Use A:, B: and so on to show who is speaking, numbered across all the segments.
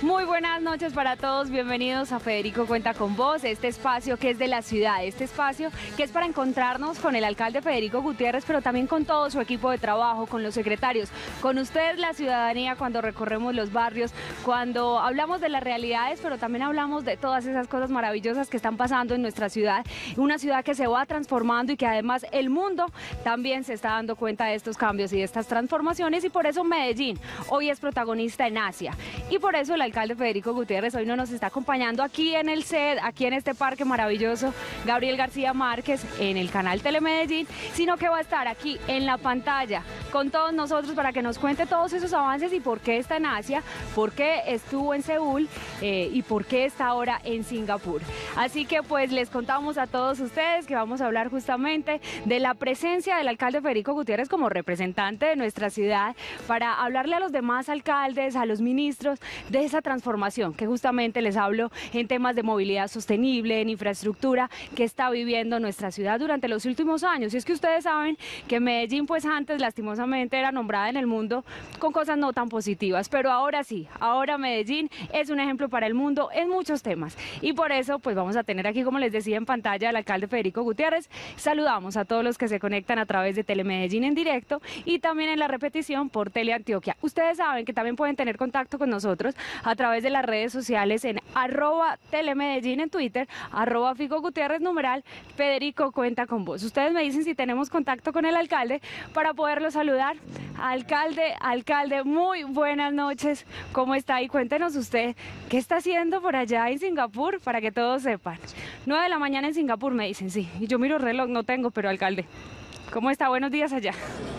A: Muy buenas noches para todos, bienvenidos a Federico Cuenta con Vos, este espacio que es de la ciudad, este espacio que es para encontrarnos con el alcalde Federico Gutiérrez, pero también con todo su equipo de trabajo, con los secretarios, con ustedes la ciudadanía cuando recorremos los barrios, cuando hablamos de las realidades, pero también hablamos de todas esas cosas maravillosas que están pasando en nuestra ciudad, una ciudad que se va transformando y que además el mundo también se está dando cuenta de estos cambios y de estas transformaciones, y por eso Medellín hoy es protagonista en Asia, y por eso el alcalde Federico Gutiérrez hoy no nos está acompañando aquí en el set, aquí en este parque maravilloso Gabriel García Márquez en el canal Telemedellín, sino que va a estar aquí en la pantalla con todos nosotros para que nos cuente todos esos avances y por qué está en Asia, por qué estuvo en Seúl y por qué está ahora en Singapur. Así que pues les contamos a todos ustedes que vamos a hablar justamente de la presencia del alcalde Federico Gutiérrez como representante de nuestra ciudad para hablarle a los demás alcaldes, a los ministros de esa transformación que justamente les hablo en temas de movilidad sostenible, en infraestructura que está viviendo nuestra ciudad durante los últimos años. Y es que ustedes saben que Medellín pues antes lastimosamente era nombrada en el mundo con cosas no tan positivas, pero ahora sí, ahora Medellín es un ejemplo para el mundo en muchos temas, y por eso pues vamos a tener aquí, como les decía, en pantalla al alcalde Federico Gutiérrez. Saludamos a todos los que se conectan a través de Telemedellín en directo y también en la repetición por Teleantioquia. Ustedes saben que también pueden tener contacto con nosotros a través de las redes sociales en @telemedellín en Twitter, @Fico Gutiérrez numeral Federico Cuenta con Vos. Ustedes me dicen si tenemos contacto con el alcalde para poderlo saludar. Alcalde, muy buenas noches, ¿cómo está? Y cuéntenos usted, ¿qué está haciendo por allá en Singapur? Para que todos sepan. 9 de la mañana en Singapur, me dicen, sí. Y yo miro el reloj, no tengo, pero alcalde, ¿cómo está? Buenos días allá.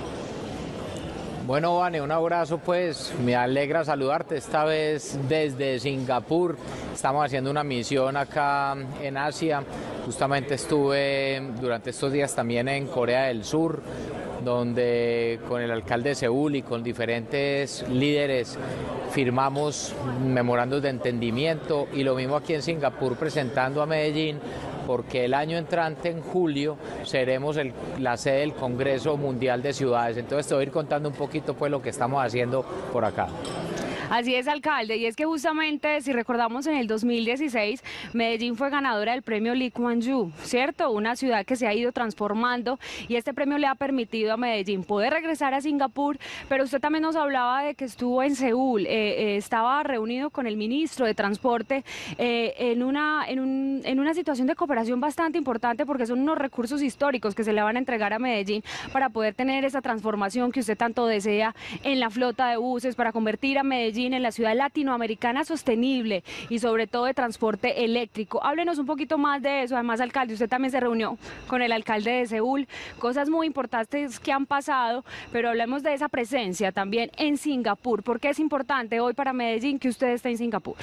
B: Bueno, Vane, un abrazo, pues me alegra saludarte esta vez desde Singapur. Estamos haciendo una misión acá en Asia. Justamente estuve durante estos días también en Corea del Sur, donde con el alcalde de Seúl y con diferentes líderes firmamos memorandos de entendimiento, y lo mismo aquí en Singapur presentando a Medellín, porque el año entrante, en julio, seremos la sede del Congreso Mundial de Ciudades. Entonces te voy a ir contando un poquito pues lo que estamos haciendo por acá.
A: Así es, alcalde, y es que justamente, si recordamos, en el 2016, Medellín fue ganadora del premio Lee Kuan Yew, ¿cierto? Una ciudad que se ha ido transformando, y este premio le ha permitido a Medellín poder regresar a Singapur, pero usted también nos hablaba de que estuvo en Seúl, estaba reunido con el ministro de Transporte en una situación de cooperación bastante importante, porque son unos recursos históricos que se le van a entregar a Medellín para poder tener esa transformación que usted tanto desea en la flota de buses, para convertir a Medellín en la ciudad latinoamericana sostenible y sobre todo de transporte eléctrico. Háblenos un poquito más de eso. Además, alcalde, usted también se reunió con el alcalde de Seúl, cosas muy importantes que han pasado, pero hablemos de esa presencia también en Singapur. ¿Por qué es importante hoy para Medellín que usted esté en Singapur?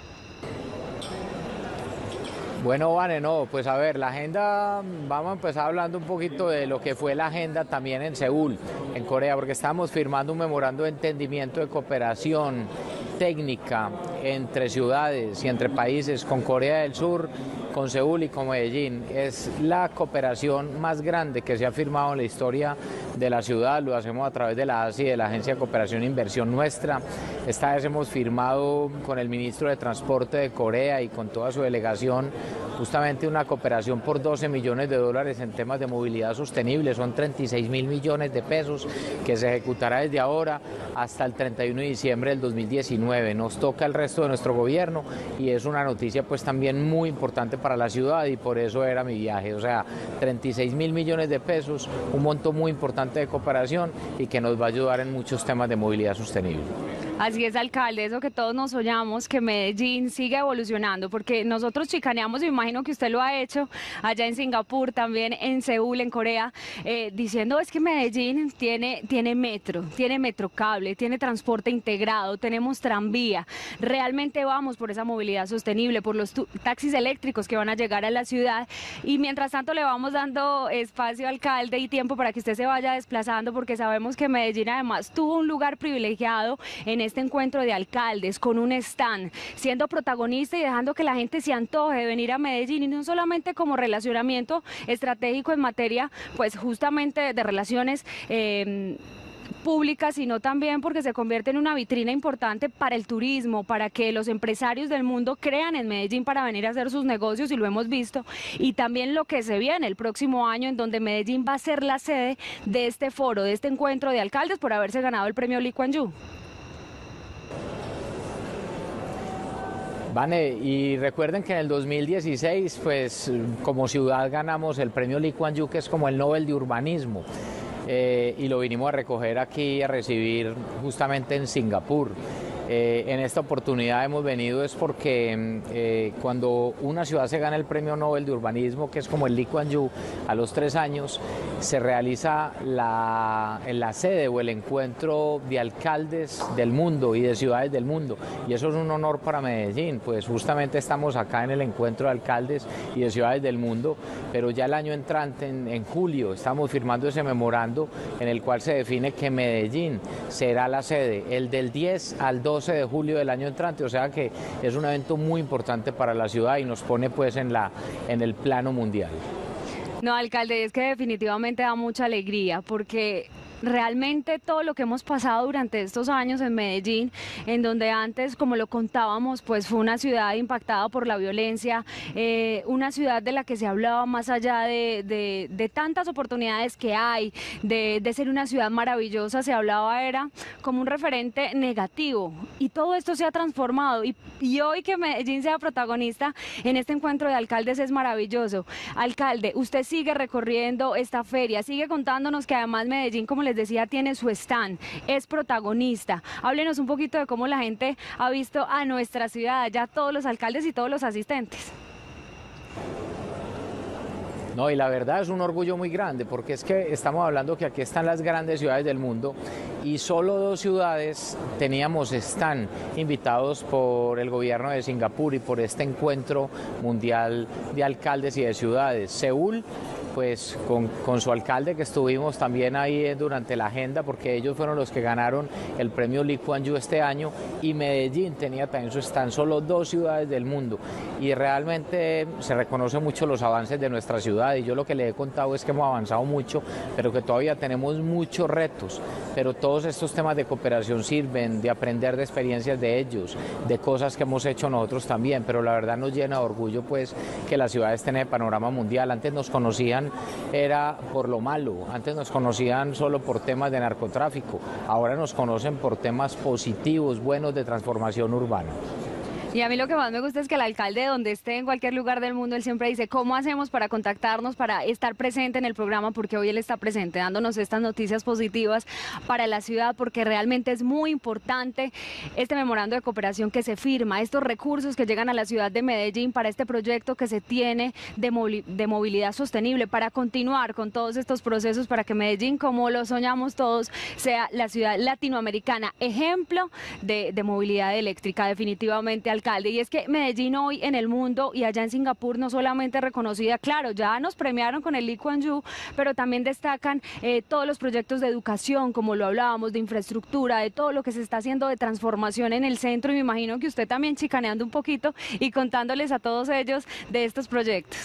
B: Bueno, Vane, no, pues a ver, la agenda, vamos a empezar hablando un poquito de lo que fue la agenda también en Seúl, en Corea, porque estamos firmando un memorando de entendimiento de cooperación técnica entre ciudades y entre países, con Corea del Sur, con Seúl y con Medellín. Es la cooperación más grande que se ha firmado en la historia de la ciudad. Lo hacemos a través de la ASI, de la Agencia de Cooperación e Inversión nuestra. Esta vez hemos firmado con el ministro de Transporte de Corea y con toda su delegación justamente una cooperación por $12 millones en temas de movilidad sostenible. Son 36.000 millones de pesos que se ejecutará desde ahora hasta el 31 de diciembre del 2019. Nos toca el resto de nuestro gobierno y es una noticia pues también muy importante para la ciudad, y por eso era mi viaje. O sea, 36.000 millones de pesos, un monto muy importante de cooperación y que nos va a ayudar en muchos temas de movilidad sostenible.
A: Así es, alcalde, eso que todos nos soñamos, que Medellín siga evolucionando, porque nosotros chicaneamos, y me imagino que usted lo ha hecho allá en Singapur, también en Seúl, en Corea, diciendo es que Medellín tiene metro, tiene metrocable, tiene transporte integrado, tenemos tranvía, realmente vamos por esa movilidad sostenible, por los taxis eléctricos que van a llegar a la ciudad, y mientras tanto le vamos dando espacio, alcalde, y tiempo para que usted se vaya desplazando, porque sabemos que Medellín además tuvo un lugar privilegiado en este encuentro de alcaldes, con un stand, siendo protagonista y dejando que la gente se antoje de venir a Medellín, y no solamente como relacionamiento estratégico en materia, pues justamente de relaciones pública, sino también porque se convierte en una vitrina importante para el turismo, para que los empresarios del mundo crean en Medellín para venir a hacer sus negocios, y lo hemos visto, y también lo que se viene el próximo año, en donde Medellín va a ser la sede de este foro, de este encuentro de alcaldes por haberse ganado el premio Lee Kuan Yew.
B: Vane, y recuerden que en el 2016, pues como ciudad ganamos el premio Lee Kuan Yew, que es como el Nobel de Urbanismo, y lo vinimos a recoger aquí, a recibir justamente en Singapur. En esta oportunidad hemos venido es porque cuando una ciudad se gana el premio Nobel de Urbanismo, que es como el Lee Kuan Yew, a los 3 años se realiza en la sede o el encuentro de alcaldes del mundo y de ciudades del mundo, y eso es un honor para Medellín, pues justamente estamos acá en el encuentro de alcaldes y de ciudades del mundo, pero ya el año entrante, en julio, estamos firmando ese memorando en el cual se define que Medellín será la sede, el del 10 al 12 de julio del año entrante, o sea que es un evento muy importante para la ciudad y nos pone pues en el plano mundial.
A: No, alcalde, es que definitivamente da mucha alegría, porque realmente todo lo que hemos pasado durante estos años en Medellín, en donde antes, como lo contábamos, pues fue una ciudad impactada por la violencia, una ciudad de la que se hablaba más allá de tantas oportunidades que hay, de ser una ciudad maravillosa, se hablaba era como un referente negativo, y todo esto se ha transformado, y hoy que Medellín sea protagonista en este encuentro de alcaldes es maravilloso. Alcalde, usted sigue recorriendo esta feria, sigue contándonos que además Medellín, como les decía, tiene su stand, es protagonista. Háblenos un poquito de cómo la gente ha visto a nuestra ciudad, ya todos los alcaldes y todos los asistentes.
B: No, y la verdad es un orgullo muy grande, porque es que estamos hablando que aquí están las grandes ciudades del mundo y solo 2 ciudades están invitados por el gobierno de Singapur y por este encuentro mundial de alcaldes y de ciudades. Seúl, pues con su alcalde, que estuvimos también ahí durante la agenda, porque ellos fueron los que ganaron el premio Lee Kuan Yew este año, y Medellín tenía también su stand, solo 2 ciudades del mundo, y realmente se reconoce mucho los avances de nuestra ciudad, y yo lo que le he contado es que hemos avanzado mucho, pero que todavía tenemos muchos retos, pero todos estos temas de cooperación sirven de aprender de experiencias de ellos, de cosas que hemos hecho nosotros también, pero la verdad nos llena de orgullo pues que la ciudad esté en el panorama mundial. Antes nos conocían era por lo malo, antes nos conocían solo por temas de narcotráfico, ahora nos conocen por temas positivos, buenos de transformación urbana.
A: Y a mí lo que más me gusta es que el alcalde, donde esté en cualquier lugar del mundo, él siempre dice, ¿cómo hacemos para contactarnos, para estar presente en el programa? Porque hoy él está presente dándonos estas noticias positivas para la ciudad, porque realmente es muy importante este memorando de cooperación que se firma, estos recursos que llegan a la ciudad de Medellín para este proyecto que se tiene de movilidad sostenible, para continuar con todos estos procesos, para que Medellín, como lo soñamos todos, sea la ciudad latinoamericana, ejemplo de movilidad eléctrica, definitivamente, alcalde. Y es que Medellín hoy en el mundo y allá en Singapur no solamente reconocida, claro, ya nos premiaron con el Lee Kuan Yew, pero también destacan todos los proyectos de educación, como lo hablábamos, de infraestructura, de todo lo que se está haciendo de transformación en el centro, y me imagino que usted también chicaneando un poquito y contándoles a todos ellos de estos proyectos.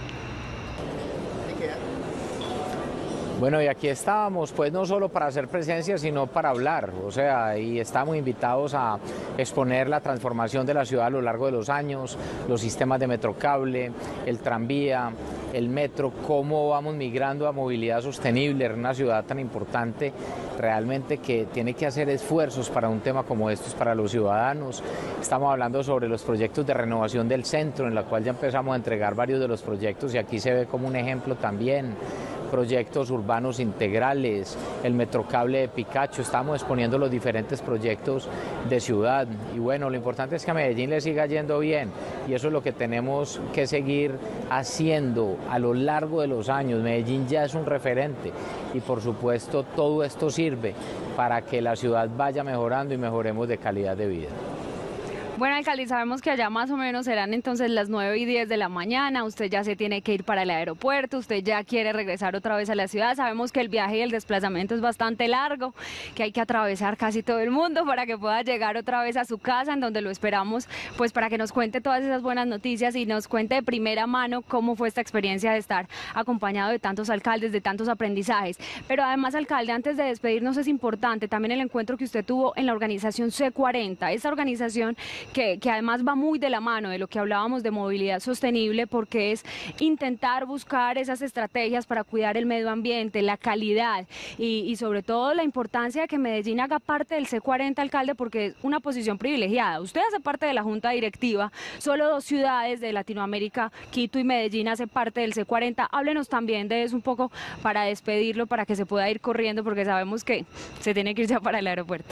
B: Bueno, y aquí estábamos, pues no solo para hacer presencia, sino para hablar, o sea, y estamos invitados a exponer la transformación de la ciudad a lo largo de los años, los sistemas de metrocable, el tranvía, el metro, cómo vamos migrando a movilidad sostenible en una ciudad tan importante, realmente que tiene que hacer esfuerzos para un tema como estos para los ciudadanos. Estamos hablando sobre los proyectos de renovación del centro, en la cual ya empezamos a entregar varios de los proyectos, y aquí se ve como un ejemplo también. Proyectos urbanos integrales, el metrocable de Picacho, estamos exponiendo los diferentes proyectos de ciudad, y bueno, lo importante es que a Medellín le siga yendo bien, y eso es lo que tenemos que seguir haciendo a lo largo de los años. Medellín ya es un referente, y por supuesto todo esto sirve para que la ciudad vaya mejorando y mejoremos de calidad de vida.
A: Bueno, alcalde, sabemos que allá más o menos serán entonces las 9:10 de la mañana, usted ya se tiene que ir para el aeropuerto, usted ya quiere regresar otra vez a la ciudad, sabemos que el viaje y el desplazamiento es bastante largo, que hay que atravesar casi todo el mundo para que pueda llegar otra vez a su casa, en donde lo esperamos, pues para que nos cuente todas esas buenas noticias y nos cuente de primera mano cómo fue esta experiencia de estar acompañado de tantos alcaldes, de tantos aprendizajes. Pero además, alcalde, antes de despedirnos es importante también el encuentro que usted tuvo en la organización C40, esta organización que además va muy de la mano de lo que hablábamos de movilidad sostenible, porque es intentar buscar esas estrategias para cuidar el medio ambiente, la calidad y sobre todo la importancia de que Medellín haga parte del C40, alcalde, porque es una posición privilegiada. Usted hace parte de la junta directiva, solo 2 ciudades de Latinoamérica, Quito y Medellín, hace parte del C40. Háblenos también de eso un poco para despedirlo, para que se pueda ir corriendo, porque sabemos que se tiene que ir ya para el aeropuerto.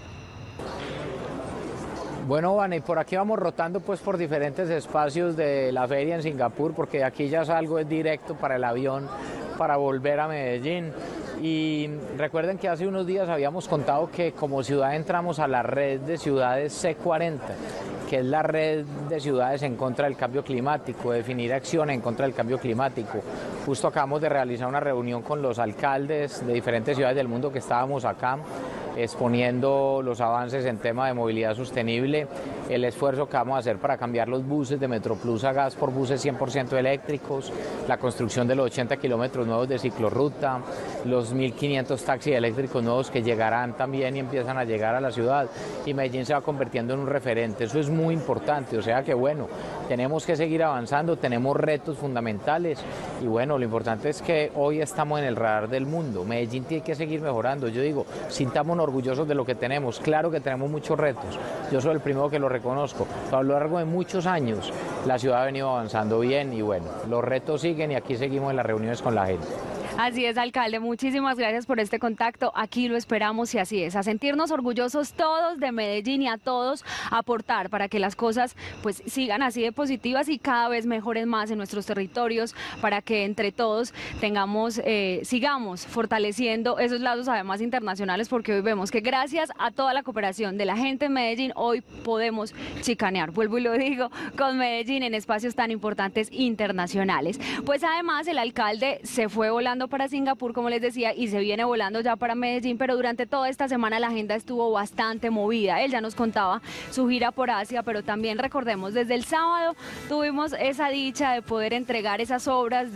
B: Bueno, Vane, por aquí vamos rotando pues por diferentes espacios de la feria en Singapur, porque de aquí ya salgo es directo para el avión para volver a Medellín. Y recuerden que hace unos días habíamos contado que como ciudad entramos a la red de ciudades C40, que es la red de ciudades en contra del cambio climático, definir acciones en contra del cambio climático. Justo acabamos de realizar una reunión con los alcaldes de diferentes ciudades del mundo que estábamos acá, exponiendo los avances en tema de movilidad sostenible, el esfuerzo que vamos a hacer para cambiar los buses de Metroplus a gas por buses 100% eléctricos, la construcción de los 80 kilómetros nuevos de ciclorruta, los 1.500 taxis eléctricos nuevos que llegarán también y empiezan a llegar a la ciudad, y Medellín se va convirtiendo en un referente. Eso es muy importante, o sea que bueno, tenemos que seguir avanzando, tenemos retos fundamentales y bueno, lo importante es que hoy estamos en el radar del mundo. Medellín tiene que seguir mejorando. Yo digo, sintámonos orgullosos de lo que tenemos. Claro que tenemos muchos retos, yo soy el primero que lo reconozco, pero a lo largo de muchos años la ciudad ha venido avanzando bien y bueno, los retos siguen y aquí seguimos en las reuniones con la gente.
A: Así es, alcalde, muchísimas gracias por este contacto, aquí lo esperamos y así es, a sentirnos orgullosos todos de Medellín y a todos aportar para que las cosas pues sigan así de positivas y cada vez mejoren más en nuestros territorios, para que entre todos tengamos, sigamos fortaleciendo esos lazos además internacionales, porque hoy vemos que gracias a toda la cooperación de la gente en Medellín hoy podemos chicanear, vuelvo y lo digo, con Medellín en espacios tan importantes internacionales. Pues además el alcalde se fue volando para Singapur, como les decía, y se viene volando ya para Medellín, pero durante toda esta semana la agenda estuvo bastante movida. Él ya nos contaba su gira por Asia, pero también recordemos, desde el sábado tuvimos esa dicha de poder entregar esas obras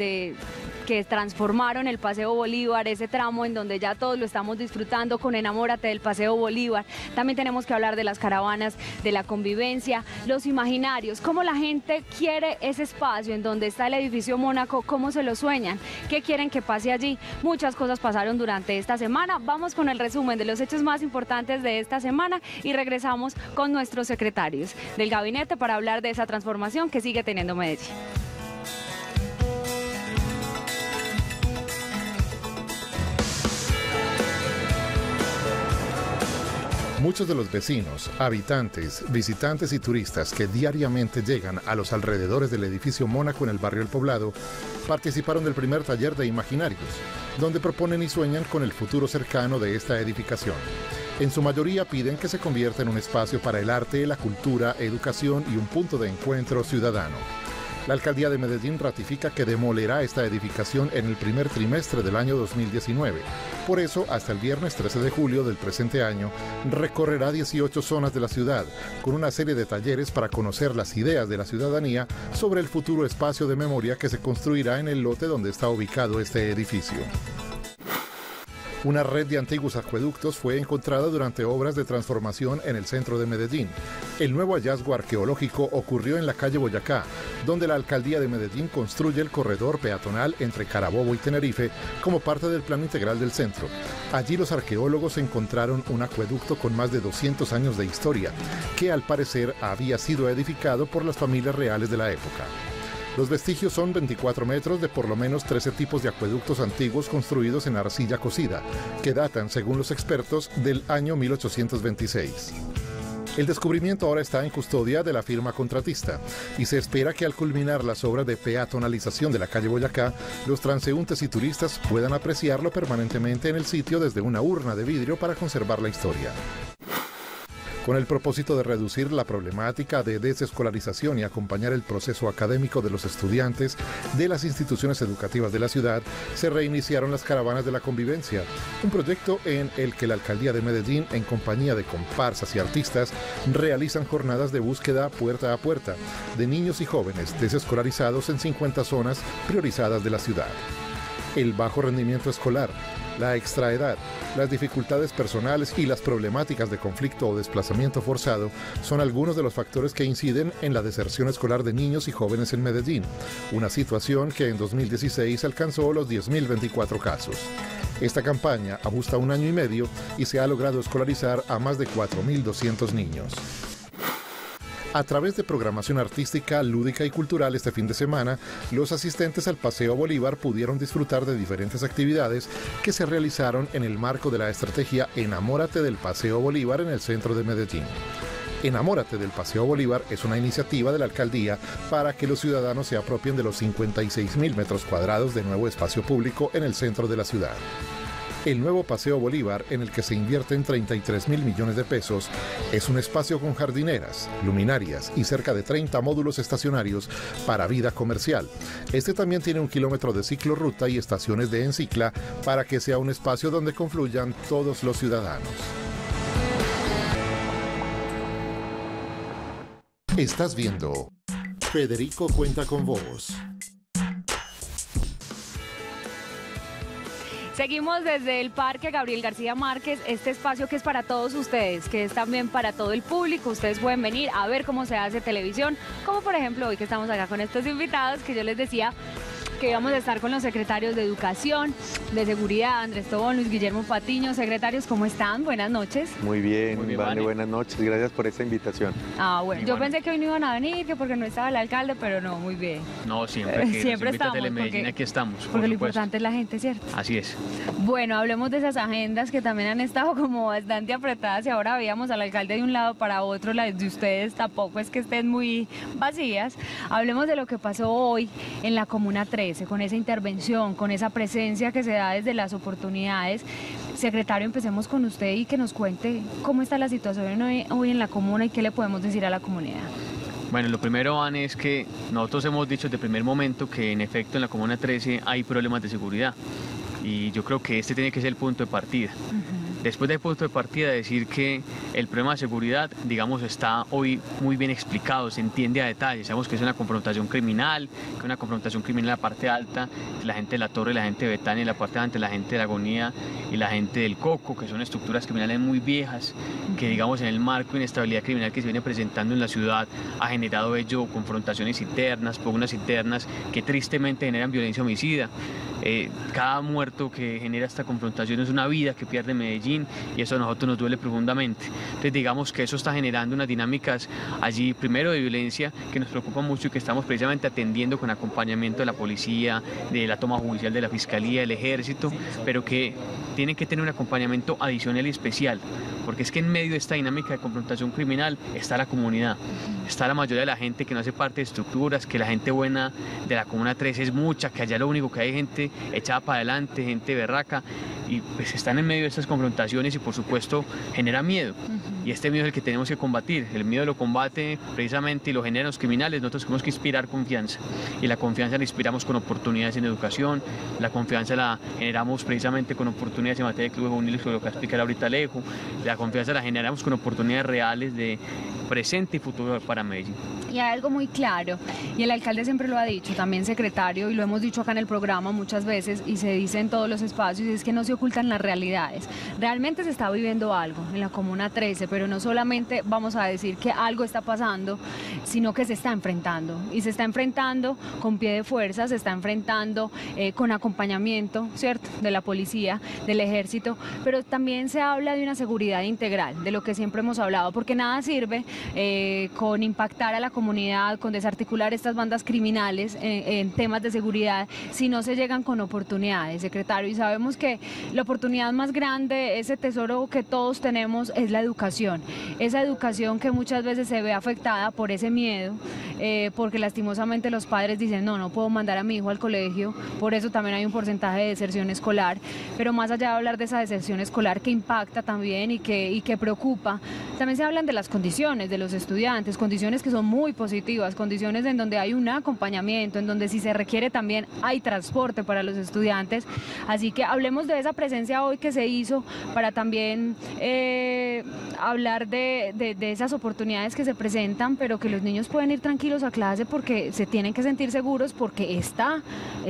A: que transformaron el Paseo Bolívar, ese tramo en donde ya todos lo estamos disfrutando con Enamórate del Paseo Bolívar. También tenemos que hablar de las caravanas, de la convivencia, los imaginarios, cómo la gente quiere ese espacio en donde está el edificio Mónaco, cómo se lo sueñan, qué quieren que pase allí. Muchas cosas pasaron durante esta semana. Vamos con el resumen de los hechos más importantes de esta semana y regresamos con nuestros secretarios del gabinete para hablar de esa transformación que sigue teniendo Medellín.
C: Muchos de los vecinos, habitantes, visitantes y turistas que diariamente llegan a los alrededores del edificio Mónaco en el barrio El Poblado participaron del primer taller de imaginarios, donde proponen y sueñan con el futuro cercano de esta edificación. En su mayoría piden que se convierta en un espacio para el arte, la cultura, educación y un punto de encuentro ciudadano. La alcaldía de Medellín ratifica que demolerá esta edificación en el primer trimestre del año 2019. Por eso, hasta el viernes 13 de julio del presente año, recorrerá 18 zonas de la ciudad, con una serie de talleres para conocer las ideas de la ciudadanía sobre el futuro espacio de memoria que se construirá en el lote donde está ubicado este edificio. Una red de antiguos acueductos fue encontrada durante obras de transformación en el centro de Medellín. El nuevo hallazgo arqueológico ocurrió en la calle Boyacá, donde la alcaldía de Medellín construye el corredor peatonal entre Carabobo y Tenerife como parte del plan integral del centro. Allí los arqueólogos encontraron un acueducto con más de 200 años de historia, que al parecer había sido edificado por las familias reales de la época. Los vestigios son 24 metros de por lo menos 13 tipos de acueductos antiguos construidos en arcilla cocida, que datan, según los expertos, del año 1826. El descubrimiento ahora está en custodia de la firma contratista y se espera que al culminar las obras de peatonalización de la calle Boyacá, los transeúntes y turistas puedan apreciarlo permanentemente en el sitio desde una urna de vidrio para conservar la historia. Con el propósito de reducir la problemática de desescolarización y acompañar el proceso académico de los estudiantes de las instituciones educativas de la ciudad, se reiniciaron las caravanas de la convivencia, un proyecto en el que la Alcaldía de Medellín, en compañía de comparsas y artistas, realizan jornadas de búsqueda puerta a puerta de niños y jóvenes desescolarizados en 50 zonas priorizadas de la ciudad. El bajo rendimiento escolar, la extraedad, las dificultades personales y las problemáticas de conflicto o desplazamiento forzado son algunos de los factores que inciden en la deserción escolar de niños y jóvenes en Medellín, una situación que en 2016 alcanzó los 10.024 casos. Esta campaña ajusta 1 año y medio y se ha logrado escolarizar a más de 4.200 niños. A través de programación artística, lúdica y cultural este fin de semana, los asistentes al Paseo Bolívar pudieron disfrutar de diferentes actividades que se realizaron en el marco de la estrategia Enamórate del Paseo Bolívar en el centro de Medellín. Enamórate del Paseo Bolívar es una iniciativa de la alcaldía para que los ciudadanos se apropien de los 56.000 metros cuadrados de nuevo espacio público en el centro de la ciudad. El nuevo Paseo Bolívar, en el que se invierten 33.000 millones de pesos, es un espacio con jardineras, luminarias y cerca de 30 módulos estacionarios para vida comercial. Este también tiene 1 kilómetro de ciclorruta y estaciones de encicla para que sea un espacio donde confluyan todos los ciudadanos. Estás viendo Federico Cuenta con Vos.
A: Seguimos desde el Parque Gabriel García Márquez, este espacio que es para todos ustedes, que es también para todo el público. Ustedes pueden venir a ver cómo se hace televisión, como por ejemplo hoy que estamos acá con estos invitados, que yo les decía que íbamos a estar con los secretarios de Educación, de Seguridad, Andrés Tobón, Luis Guillermo Patiño. Secretarios, ¿cómo están? Buenas noches.
D: Muy bien, Vane, buenas noches, gracias por esta invitación.
A: Bueno, yo pensé que hoy no iban a venir, que porque no estaba el alcalde, pero no, muy bien.
E: No, siempre que
A: siempre
E: estamos,
A: porque
E: aquí estamos.
A: Porque lo importante es la gente, ¿cierto?
E: Así es.
A: Bueno, hablemos de esas agendas que también han estado como bastante apretadas y ahora veíamos al alcalde de un lado para otro, las de ustedes tampoco es que estén muy vacías. Hablemos de lo que pasó hoy en la Comuna 13, con esa intervención, con esa presencia que se da desde las oportunidades. Secretario, empecemos con usted y que nos cuente cómo está la situación hoy en la comuna y qué le podemos decir a la comunidad.
E: Bueno, lo primero, Van, es que nosotros hemos dicho desde el primer momento que en efecto en la Comuna 13 hay problemas de seguridad y yo creo que este tiene que ser el punto de partida. Después del punto de partida, decir que el problema de seguridad, digamos, está hoy muy bien explicado, se entiende a detalle. Sabemos que es una confrontación criminal, que es una confrontación criminal en la parte alta, la gente de La Torre, la gente de Betania, en la parte alta, la gente de La Agonía y la gente del Coco, que son estructuras criminales muy viejas, que digamos en el marco de inestabilidad criminal que se viene presentando en la ciudad, ha generado ello confrontaciones internas, pugnas internas, que tristemente generan violencia homicida. Cada muerto que genera esta confrontación es una vida que pierde Medellín y eso a nosotros nos duele profundamente. Entonces digamos que eso está generando unas dinámicas allí, primero de violencia, que nos preocupa mucho y que estamos precisamente atendiendo con acompañamiento de la policía, de la toma judicial de la Fiscalía, del Ejército, pero que tienen que tener un acompañamiento adicional y especial, porque es que en medio de esta dinámica de confrontación criminal está la comunidad, está la mayoría de la gente que no hace parte de estructuras, que la gente buena de la Comuna 13 es mucha, que allá lo único que hay gente echada para adelante, gente berraca, y pues están en medio de estas confrontaciones y por supuesto genera miedo. Y este miedo es el que tenemos que combatir. El miedo lo combate precisamente y lo generan los criminales. Nosotros tenemos que inspirar confianza. Y la confianza la inspiramos con oportunidades en educación. La confianza la generamos precisamente con oportunidades en materia de clubes juveniles, que lo que va a explicar ahorita Alejo. La confianza la generamos con oportunidades reales de presente y futuro para Medellín.
A: Y hay algo muy claro, y el alcalde siempre lo ha dicho, también secretario, y lo hemos dicho acá en el programa muchas veces, y se dice en todos los espacios, es que no se ocultan las realidades. Realmente se está viviendo algo en la Comuna 13, pero no solamente vamos a decir que algo está pasando, sino que se está enfrentando, y se está enfrentando con pie de fuerza, se está enfrentando con acompañamiento, ¿cierto?, de la policía, del Ejército, pero también se habla de una seguridad integral, de lo que siempre hemos hablado, porque nada sirve con impactar a la comunidad, con desarticular estas bandas criminales en temas de seguridad, si no se llegan con oportunidades, secretario. Y sabemos que la oportunidad más grande, ese tesoro que todos tenemos, es la educación. Esa educación que muchas veces se ve afectada por ese miedo, porque lastimosamente los padres dicen, no puedo mandar a mi hijo al colegio, por eso también hay un porcentaje de deserción escolar, pero más allá de hablar de esa deserción escolar que impacta también y que preocupa, también se hablan de las condiciones de los estudiantes, condiciones que son muy positivas, condiciones en donde hay un acompañamiento, en donde si se requiere también hay transporte para los estudiantes, así que hablemos de esa presencia hoy que se hizo para también hablar de esas oportunidades que se presentan, pero que los niños pueden ir tranquilos a clase porque se tienen que sentir seguros, porque está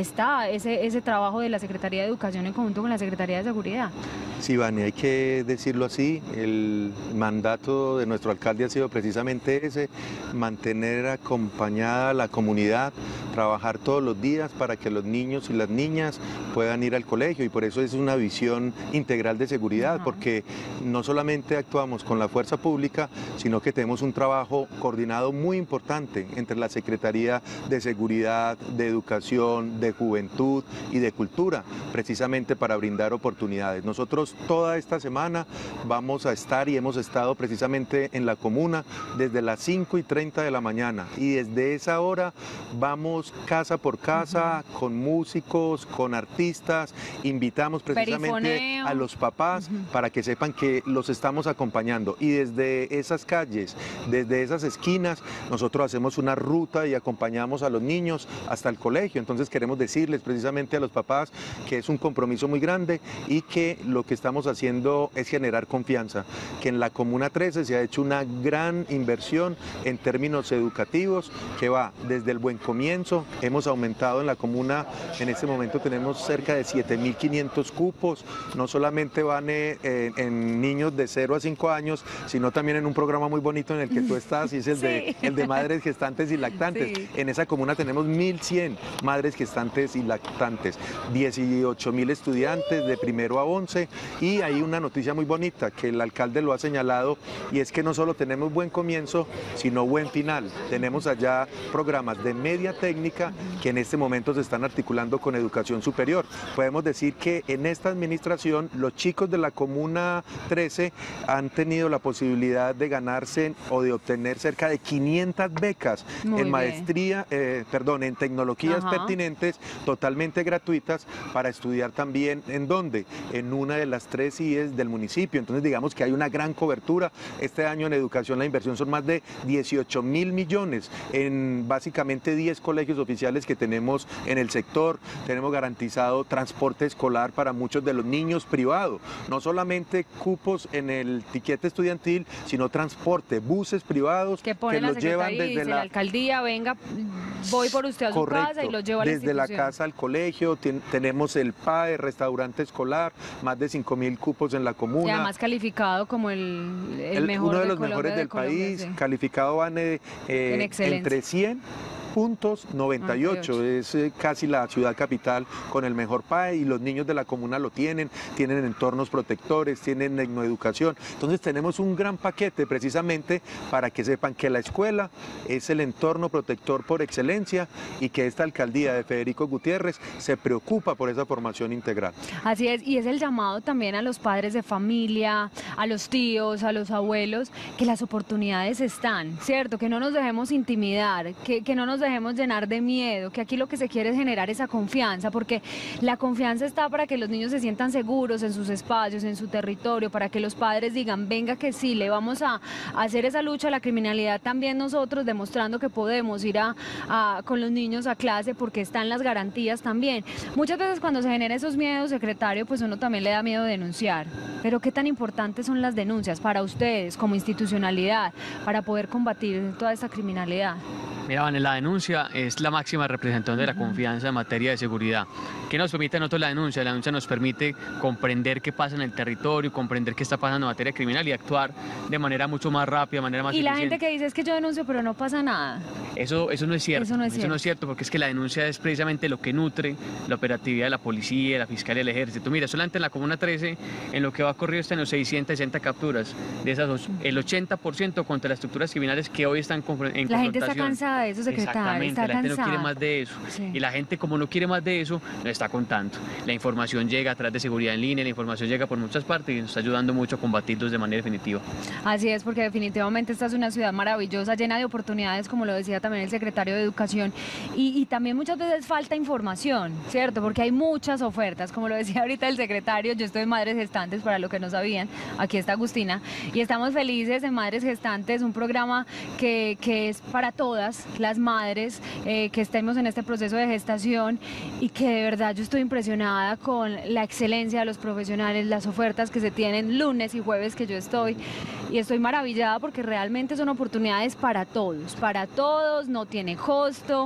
A: ese trabajo de la Secretaría de Educación en conjunto con la Secretaría de Seguridad.
D: Sí, Vani, hay que decirlo así, el mandato de nuestro alcalde ha sido precisamente ese, mantener acompañada a la comunidad, trabajar todos los días para que los niños y las niñas puedan ir al colegio, y por eso es una visión integral de seguridad, porque no solamente actuamos con la fuerza pública, sino que tenemos un trabajo coordinado muy importante entre la Secretaría de Seguridad, de Educación, de Juventud y de Cultura, precisamente para brindar oportunidades. Nosotros toda esta semana vamos a estar y hemos estado precisamente en la comuna desde las 5:30 de la mañana, y desde esa hora vamos casa por casa con músicos, con artistas, invitamos precisamente a los papás para que sepan que los estamos acompañando, y desde esas calles, desde esas esquinas, nosotros hacemos una ruta y acompañamos a los niños hasta el colegio. Entonces queremos decirles precisamente a los papás que es un compromiso muy grande y que lo que estamos haciendo es generar confianza, que en la Comuna 13 se ha hecho una gran inversión en términos educativos, que va desde el buen comienzo. Hemos aumentado en la comuna, en este momento tenemos cerca de 7.500 cupos, no solamente van en niños de 0 a 5 años, sino también en un programa muy bonito en el que tú estás, y es el de madres gestantes y lactantes. Sí. En esa comuna tenemos 1.100 madres gestantes y lactantes, 18.000 estudiantes de primero a 11, y hay una noticia muy bonita que el alcalde lo ha señalado, y es que no solo tenemos buen comienzo, sino buen final. Tenemos allá programas de media técnica que en este momento se están articulando con educación superior. Podemos decir que en esta administración los chicos de la Comuna 13 han tenido la posibilidad de ganarse o de obtener cerca de 500 becas en maestría, en tecnologías pertinentes, totalmente gratuitas, para estudiar también ¿en dónde? En una de las 3 IES del municipio. Entonces digamos que hay una gran cobertura. Este año en educación la inversión son más de 18.000 millones en básicamente 10 colegios oficiales que tenemos en el sector. Tenemos garantizado transporte escolar para muchos de los niños privado, no solamente cupos en el tiquete estudiantil, sino transporte, buses privados que los llevan desde la
A: alcaldía, venga, voy por usted a su casa y los llevo a la
D: desde la casa al colegio. Tenemos el PAE, restaurante escolar, más de 5.000 cupos en la comuna.
A: Y además calificado como el mejor
D: uno de los mejores del país, calificado van entre 100 puntos, 98, es casi la ciudad capital con el mejor PAE, y los niños de la comuna lo tienen entornos protectores, tienen etnoeducación. Entonces tenemos un gran paquete precisamente para que sepan que la escuela es el entorno protector por excelencia, y que esta alcaldía de Federico Gutiérrez se preocupa por esa formación integral.
A: Así es, y es el llamado también a los padres de familia, a los tíos, a los abuelos, que las oportunidades están, ¿cierto? Que no nos dejemos intimidar, que no nos dejemos llenar de miedo, que aquí lo que se quiere es generar esa confianza, porque la confianza está para que los niños se sientan seguros en sus espacios, en su territorio, para que los padres digan, venga que sí, le vamos a hacer esa lucha a la criminalidad también nosotros, demostrando que podemos ir con los niños a clase, porque están las garantías también. Muchas veces cuando se generan esos miedos, secretario, pues uno también le da miedo denunciar, pero ¿qué tan importantes son las denuncias para ustedes como institucionalidad, para poder combatir toda esta criminalidad?
E: Mira, Vane, la denuncia es la máxima representación de la confianza en materia de seguridad. ¿Qué nos permite a nosotros la denuncia? La denuncia nos permite comprender qué pasa en el territorio, comprender qué está pasando en materia criminal y actuar de manera mucho más rápida, de manera más
A: Y la
E: eficiente.
A: gente que dice es que yo denuncio pero no pasa nada.
E: Eso no es cierto.
A: Eso no es
E: cierto porque es que la denuncia es precisamente lo que nutre la operatividad de la policía, de la fiscalía, del ejército. Mira, solamente en la Comuna 13, en lo que va corrido están los 660 capturas. De esas, el 80% contra las estructuras criminales que hoy están en confrontación.
A: La gente está cansada de eso, secretario.
E: Exactamente,
A: Está
E: la gente no quiere
A: cansada.
E: más de eso.
A: Sí.
E: Y la gente, como no quiere más de eso, nos está contando. La información llega a través de seguridad en línea, la información llega por muchas partes y nos está ayudando mucho a combatirlos de manera definitiva.
A: Así es, porque definitivamente esta es una ciudad maravillosa, llena de oportunidades, como lo decía también el secretario de Educación, y también muchas veces falta información, ¿cierto? Porque hay muchas ofertas, como lo decía ahorita el secretario, yo estoy en Madres Gestantes, para lo que no sabían, aquí está Agustina, y estamos felices en Madres Gestantes, un programa que es para todas las madres que estemos en este proceso de gestación, y que de verdad yo estoy impresionada con la excelencia de los profesionales, las ofertas que se tienen lunes y jueves que yo estoy, y estoy maravillada porque realmente son oportunidades para todos, no tiene costo,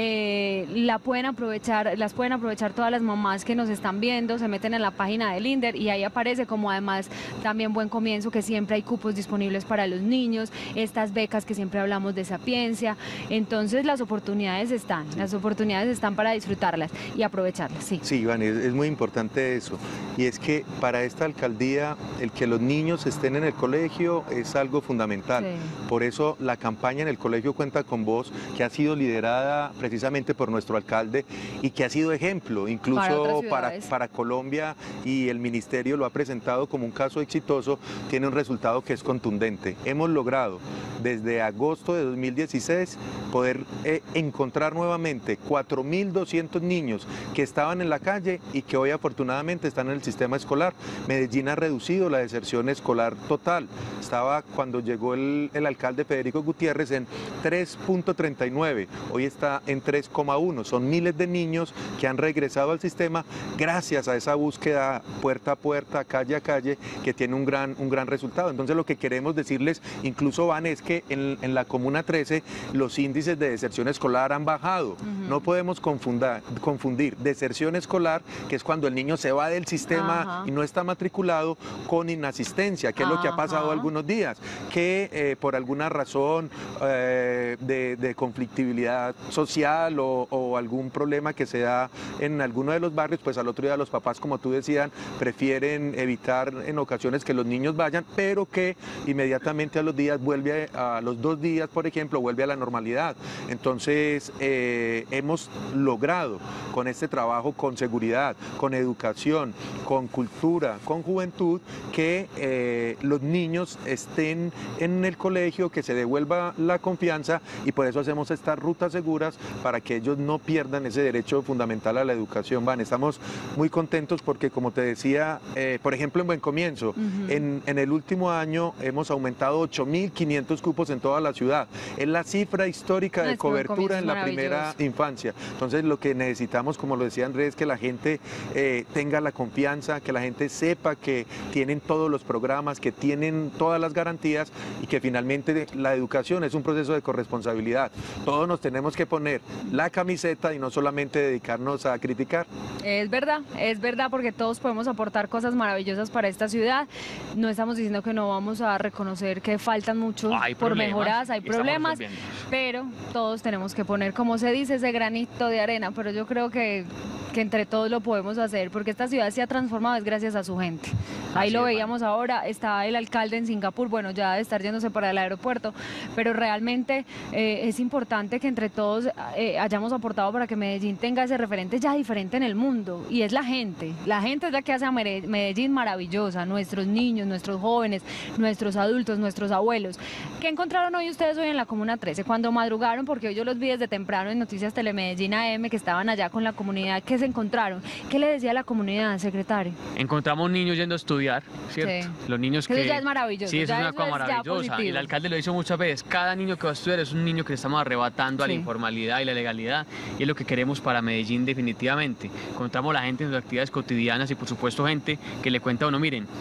A: las pueden aprovechar todas las mamás que nos están viendo, se meten en la página del INDER y ahí aparece como además también Buen Comienzo, que siempre hay cupos disponibles para los niños, estas becas que siempre hablamos de Sapiencia, entonces las oportunidades están para disfrutarlas y aprovecharlas, sí.
D: Sí, Iván, es muy importante eso, y es que para esta alcaldía el que los niños estén en el colegio es algo fundamental.
A: Sí.
D: Por eso la campaña en el colegio Cuenta con Vos, que ha sido liderada precisamente por nuestro alcalde y que ha sido ejemplo incluso para Colombia, y el ministerio lo ha presentado como un caso exitoso, tiene un resultado que es contundente. Hemos logrado desde agosto de 2016 poder encontrar nuevamente 4.200 niños que estaban en la calle y que hoy afortunadamente están en el sistema escolar. Medellín ha reducido la deserción escolar total. Estaba cuando llegó el alcalde Federico Gutiérrez en 3.39, hoy está en 3,1. Son miles de niños que han regresado al sistema gracias a esa búsqueda puerta a puerta, calle a calle, que tiene un gran resultado. Entonces lo que queremos decirles, incluso Van, es que en la Comuna 13 los índices de deserción escolar han bajado. No podemos confundir deserción escolar, que es cuando el niño se va del sistema y no está matriculado, con inasistencia, que es lo que ha pasado algunos días, que por alguna razón de conflictividad social o algún problema que se da en alguno de los barrios, pues al otro día los papás, como tú decías, prefieren evitar en ocasiones que los niños vayan, pero que inmediatamente a los 2 días, por ejemplo, vuelve a la normalidad. Entonces hemos logrado con este trabajo, con seguridad, con educación, con cultura, con juventud, que los niños estén en el colegio, que se devuelva la confianza, y por eso hacemos estas rutas seguras para que ellos no pierdan ese derecho fundamental a la educación. Van, estamos muy contentos porque, como te decía, por ejemplo en Buen Comienzo, en el último año hemos aumentado 8.500 cupos en toda la ciudad. Es la cifra histórica de cobertura en la primera infancia. Entonces lo que necesitamos, como lo decía Andrés, es que la gente tenga la confianza, que la gente sepa que tienen todos los programas, que tienen todas las garantías, y que finalmente la educación es un proceso de corresponsabilidad. Todos nos tenemos que poner la camiseta y no solamente dedicarnos a criticar.
A: Es verdad, porque todos podemos aportar cosas maravillosas para esta ciudad. No estamos diciendo que no vamos a reconocer que faltan mucho por mejoras, hay problemas, pero todos tenemos que poner, como se dice, ese granito de arena, pero yo creo que entre todos lo podemos hacer, porque esta ciudad se ha transformado es gracias a su gente. Ahí lo veíamos ahora, está el alcalde en Singapur, bueno, ya debe estar yéndose para el aeropuerto, pero realmente es importante que entre todos hayamos aportado para que Medellín tenga ese referente ya diferente en el mundo, y es la gente es la que hace a Medellín maravillosa, nuestros niños, nuestros jóvenes, nuestros adultos, nuestros abuelos. ¿Qué encontraron ustedes hoy en la Comuna 13? Cuando madrugaron, porque hoy yo los vi desde temprano en Noticias Telemedellín AM, que estaban allá con la comunidad, ¿qué se encontraron? ¿Qué le decía a la comunidad, secretario?
E: Encontramos niños yendo a estudiar, ¿cierto?
A: Sí.
E: Los niños que...
A: Eso ya es maravilloso.
E: Sí, eso es una cosa maravillosa. Y el alcalde lo hizo muchas veces. Cada niño que va a estudiar es un niño que le estamos arrebatando a la informalidad y la legalidad, y es lo que queremos para Medellín definitivamente. Encontramos la gente en sus actividades cotidianas y por supuesto gente que le cuenta a uno, miren,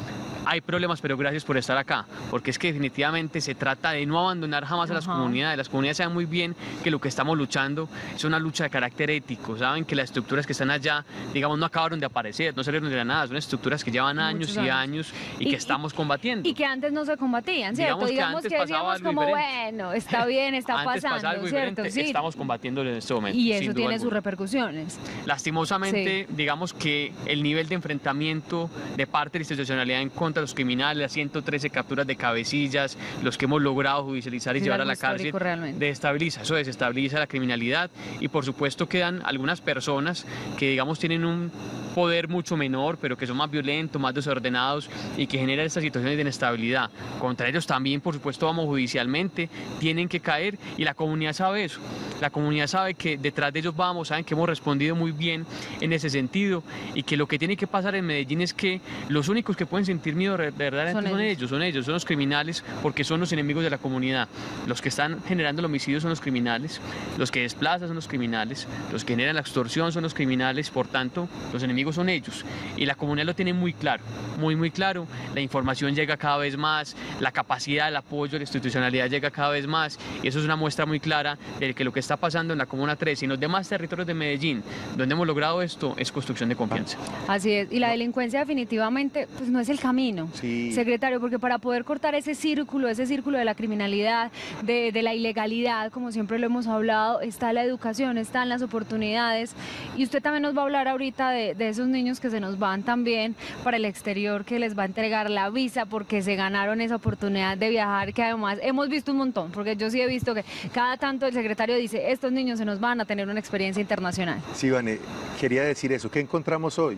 E: hay problemas, pero gracias por estar acá, porque es que definitivamente se trata de no abandonar jamás a las comunidades. Las comunidades saben muy bien que lo que estamos luchando es una lucha de carácter ético, saben que las estructuras que están allá, digamos, no acabaron de aparecer, no salieron de la nada, son estructuras que llevan años y años y que estamos combatiendo.
A: Y que antes no se combatían, ¿cierto? Digamos que decíamos como, bueno, está bien, está pasando, ¿cierto? Sí.
E: Estamos combatiéndolo en este momento.
A: Y eso tiene sus repercusiones.
E: Lastimosamente, digamos que el nivel de enfrentamiento de parte de la institucionalidad en contra de los criminales, las 113 capturas de cabecillas, los que hemos logrado judicializar y llevar a la cárcel, desestabiliza la criminalidad, y por supuesto quedan algunas personas que, digamos, tienen un poder mucho menor, pero que son más violentos, más desordenados y que generan estas situaciones de inestabilidad. Contra ellos también, por supuesto, vamos judicialmente, tienen que caer, y la comunidad sabe eso. La comunidad sabe que detrás de ellos vamos, saben que hemos respondido muy bien en ese sentido, y que lo que tiene que pasar en Medellín es que los únicos que pueden sentir miedo verdaderamente son los criminales, porque son los enemigos de la comunidad. Los que están generando el homicidio son los criminales, los que desplazan son los criminales, los que generan la extorsión son los criminales, por tanto, los enemigos son ellos. Y la comunidad lo tiene muy claro, muy claro. La información llega cada vez más, la capacidad, el apoyo, la institucionalidad llega cada vez más, y eso es una muestra muy clara de que lo que está pasando en la Comuna 3 y en los demás territorios de Medellín, donde hemos logrado esto, es construcción de confianza.
A: Así es, y la delincuencia definitivamente pues no es el camino, secretario, porque para poder cortar ese círculo de la criminalidad, de la ilegalidad, como siempre lo hemos hablado, está la educación, están las oportunidades, y usted también nos va a hablar ahorita de esos niños que se nos van también para el exterior, que les va a entregar la visa porque se ganaron esa oportunidad de viajar, que además hemos visto un montón, porque yo sí he visto que cada tanto el secretario dice, estos niños se nos van a tener una experiencia internacional.
D: Sí, Vane, quería decir eso. ¿Qué encontramos hoy?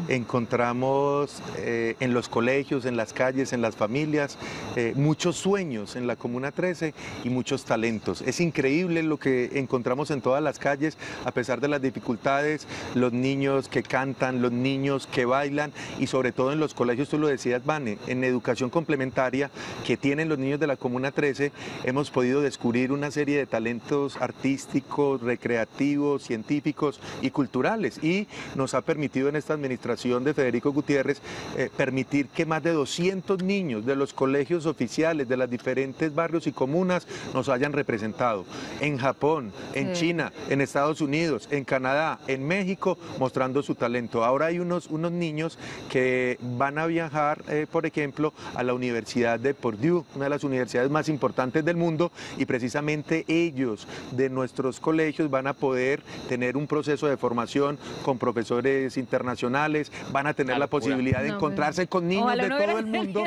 D: Encontramos en los colegios, en las calles, en las familias, muchos sueños en la Comuna 13 y muchos talentos. Es increíble lo que encontramos en todas las calles, a pesar de las dificultades, los niños que cantan, los niños que bailan, y sobre todo en los colegios, tú lo decías, Vane, en educación complementaria que tienen los niños de la Comuna 13, hemos podido descubrir una serie de talentos artísticos, recreativos, científicos y culturales, y nos ha permitido en esta administración de Federico Gutiérrez permitir que más de 200 niños de los colegios oficiales de los diferentes barrios y comunas nos hayan representado en Japón, en China, en Estados Unidos, en Canadá, en México, mostrando su talento. Ahora hay unos niños que van a viajar, por ejemplo, a la Universidad de Purdue, una de las universidades más importantes del mundo, y precisamente ellos de nuestros colegios van a poder tener un proceso de formación con profesores internacionales, van a tener la posibilidad de encontrarse con niños de todo el mundo.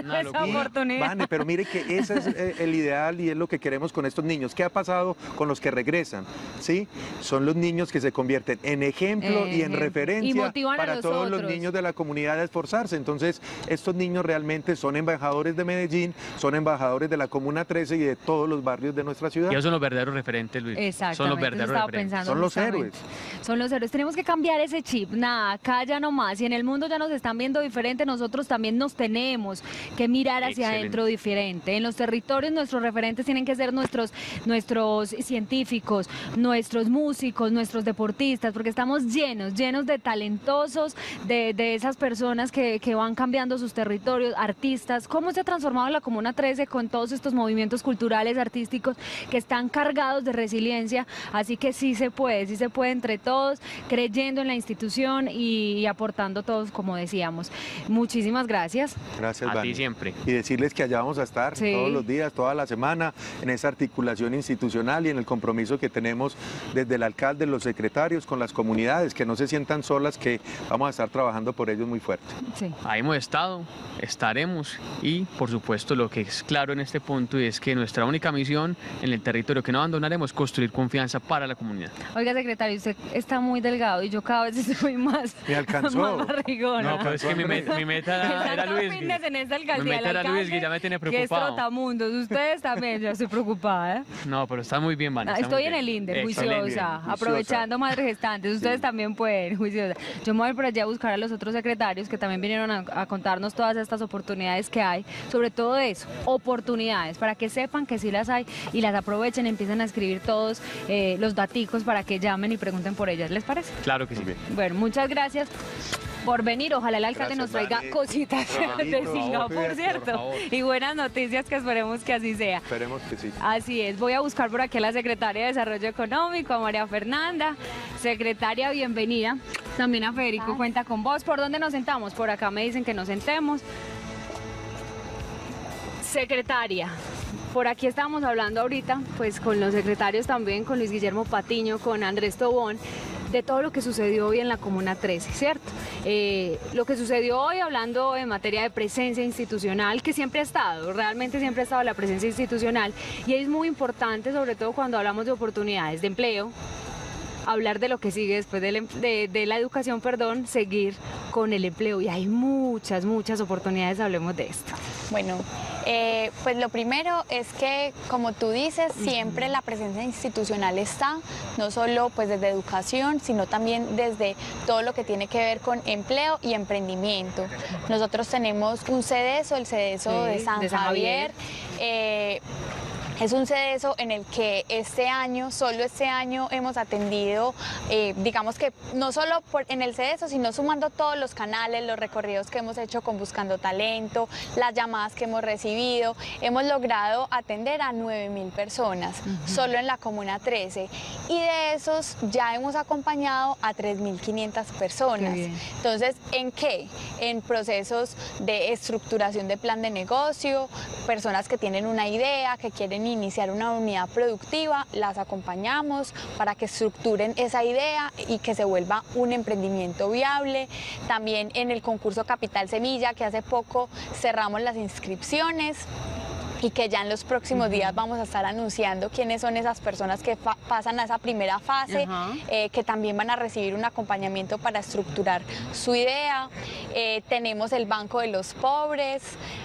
D: Vane, pero mire que ese es el ideal y es lo que queremos con estos niños. ¿Qué ha pasado con los que regresan? ¿Sí? Son los niños que se convierten en ejemplo y en referencia para todos los niños de la comunidad a esforzarse. Entonces, estos niños realmente son embajadores de Medellín, son embajadores de la Comuna 13 y de todos los barrios de nuestra ciudad.
E: Y ellos son los verdaderos referentes, Luis.
A: Exactamente.
E: Son los verdaderos referentes.
D: Son los héroes.
A: Son los héroes. Tenemos que cambiar ese chip. Nada, acá ya no más. Y en el mundo ya nos están viendo diferente. Nosotros también nos tenemos que mirar hacia adentro diferente. En los territorios nuestros referentes tienen que ser nuestros científicos, nuestros músicos, nuestros deportistas, porque estamos llenos de talentosos, de esas personas que van cambiando sus territorios, artistas. ¿Cómo se ha transformado la Comuna 13 con todos estos movimientos culturales, artísticos que están cargados de resiliencia? Así que sí se puede entre todos, creyendo en la institución y aportando todos, como decíamos. Muchísimas gracias.
D: Gracias, Vane.
E: A ti siempre.
D: Y decirles que allá vamos a estar todos los días, toda la semana, en esa articulación institucional y en el compromiso que tenemos desde el alcalde, los secretarios, con las comunidades, que no se sientan solas, que vamos a estar trabajando por ellos muy fuerte.
A: Sí.
E: Ahí hemos estado, estaremos, y por supuesto lo que es claro en este punto es que nuestra única misión en el territorio que no abandonaremos es construir confianza para la comunidad.
A: Oiga, secretario, usted está muy delgado y yo cada vez estoy más.
D: Me alcanzó.
A: Más barrigona.
E: No, pero es que mi meta era Luis.
A: En esta alcaldía,
E: mi meta era Luis, que ya me tiene preocupado.
A: Que es trotamundos. Ustedes también, ya estoy preocupada, ¿eh?
E: No, pero está muy bien, Vane.
A: Estoy en el INDER, juiciosa, aprovechando madres gestantes. Ustedes también pueden, juiciosa. Yo me voy por allá a buscar a los otros secretarios que también vinieron a contarnos todas estas oportunidades que hay. Sobre todo eso, oportunidades, para que sepan que sí las hay y las aprovechen, empiecen a escribir todos los daticos para que llamen y pregunten por ellas. ¿Les parece?
E: Claro que sí.
A: Bueno, muchas gracias. por venir. Ojalá el alcalde
D: Gracias,
A: nos traiga
D: Vane.
A: cositas de Singapur, ¿cierto? Y buenas noticias, que esperemos que así sea.
D: Esperemos que sí.
A: Así es, voy a buscar por aquí a la secretaria de Desarrollo Económico, a María Fernanda. Secretaria, bienvenida. También a Federico Cuenta con Vos. ¿Por dónde nos sentamos? Por acá me dicen que nos sentemos. Secretaria, por aquí estábamos hablando ahorita, pues con los secretarios también, con Luis Guillermo Patiño, con Andrés Tobón, de todo lo que sucedió hoy en la Comuna 13, ¿cierto? Lo que sucedió hoy, hablando en materia de presencia institucional, que siempre ha estado, realmente siempre ha estado la presencia institucional, y es muy importante, sobre todo cuando hablamos de oportunidades de empleo, hablar de lo que sigue después de la educación, perdón, seguir con el empleo, y hay muchas oportunidades, hablemos de esto.
F: Bueno, pues lo primero es que, como tú dices, siempre la presencia institucional está, no solo pues desde educación, sino también desde todo lo que tiene que ver con empleo y emprendimiento. Nosotros tenemos un CEDESO, el CEDESO de San Javier. Es un CEDESO en el que solo este año hemos atendido, digamos que no solo en el CEDESO, sino sumando todos los canales, los recorridos que hemos hecho con Buscando Talento, las llamadas que hemos recibido, hemos logrado atender a 9.000 personas, solo en la Comuna 13. Y de esos ya hemos acompañado a 3.500 personas. Entonces, ¿en qué? En procesos de estructuración de plan de negocio, personas que tienen una idea, que quieren iniciar una unidad productiva, las acompañamos para que estructuren esa idea y que se vuelva un emprendimiento viable. También en el concurso Capital Semilla, que hace poco cerramos las inscripciones y que ya en los próximos días vamos a estar anunciando quiénes son esas personas que pasan a esa primera fase, que también van a recibir un acompañamiento para estructurar su idea. Tenemos el Banco de los Pobres,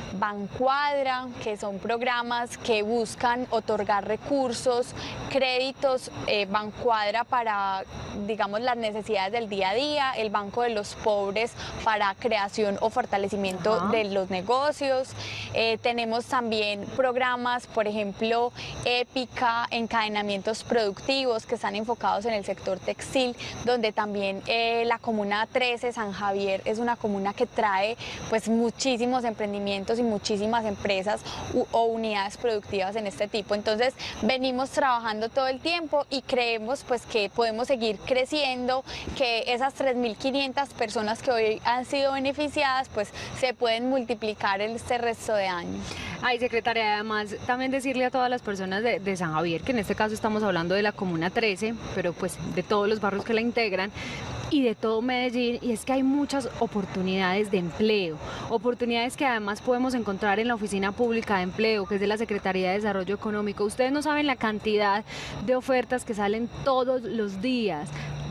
F: Bancuadra, que son programas que buscan otorgar recursos, créditos, Bancuadra para, digamos, las necesidades del día a día, el Banco de los Pobres para creación o fortalecimiento de los negocios. Tenemos también programas, por ejemplo, Épica, encadenamientos productivos, que están enfocados en el sector textil, donde también la Comuna 13, San Javier, es una comuna que trae pues muchísimos emprendimientos y muchísimas empresas o unidades productivas en este tipo. Entonces venimos trabajando todo el tiempo y creemos pues que podemos seguir creciendo, que esas 3.500 personas que hoy han sido beneficiadas pues se pueden multiplicar en este resto de años.
A: Ay, secretaria, además también decirle a todas las personas de San Javier, que en este caso estamos hablando de la Comuna 13, pero pues de todos los barrios que la integran, y de todo Medellín, y es que hay muchas oportunidades de empleo, oportunidades que además podemos encontrar en la Oficina Pública de Empleo, que es de la Secretaría de Desarrollo Económico. Ustedes no saben la cantidad de ofertas que salen todos los días,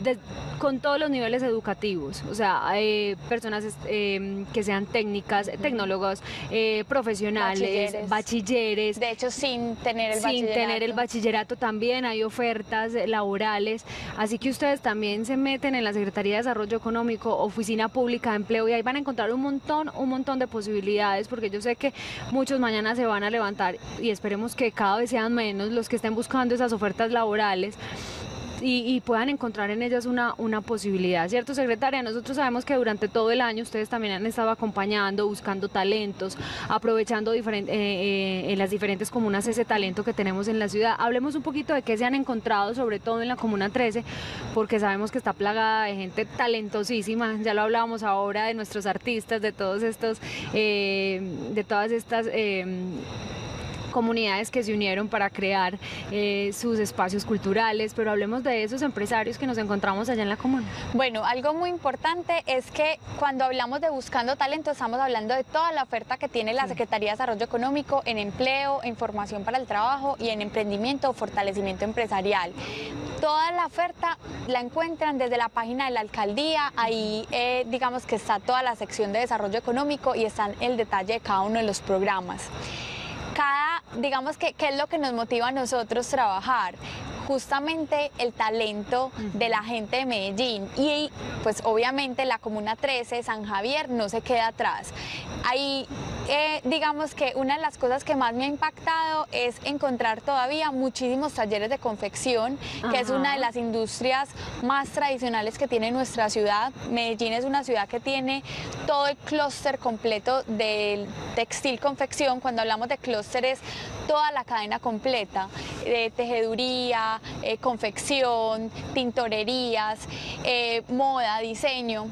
A: con todos los niveles educativos, o sea, personas que sean técnicas, tecnólogos, profesionales, bachilleres.
F: De hecho, sin tener el
A: bachillerato también hay ofertas laborales, así que ustedes también se meten en la Secretaría de Desarrollo Económico, Oficina Pública de Empleo, y ahí van a encontrar un montón de posibilidades, porque yo sé que muchos mañana se van a levantar y esperemos que cada vez sean menos los que estén buscando esas ofertas laborales y puedan encontrar en ellas una posibilidad, ¿cierto, secretaria? Nosotros sabemos que durante todo el año ustedes también han estado acompañando, buscando talentos, aprovechando en las diferentes comunas ese talento que tenemos en la ciudad. Hablemos un poquito de qué se han encontrado, sobre todo en la Comuna 13, porque sabemos que está plagada de gente talentosísima, ya lo hablábamos ahora de nuestros artistas, de todos estos, de todas estas comunidades que se unieron para crear sus espacios culturales, pero hablemos de esos empresarios que nos encontramos allá en la comuna.
F: Bueno, algo muy importante es que cuando hablamos de Buscando Talento estamos hablando de toda la oferta que tiene la Secretaría de Desarrollo Económico en empleo, en formación para el trabajo y en emprendimiento o fortalecimiento empresarial. Toda la oferta la encuentran desde la página de la alcaldía, ahí digamos que está toda la sección de desarrollo económico y está el detalle de cada uno de los programas. Digamos que, ¿qué es lo que nos motiva a nosotros trabajar? Justamente el talento de la gente de Medellín y pues obviamente la Comuna 13, San Javier, no se queda atrás. Hay digamos que una de las cosas que más me ha impactado es encontrar todavía muchísimos talleres de confección, que es una de las industrias más tradicionales que tiene nuestra ciudad. Medellín es una ciudad que tiene todo el clúster completo del textil confección. Cuando hablamos de clúster es toda la cadena completa, tejeduría, confección, tintorerías, moda, diseño.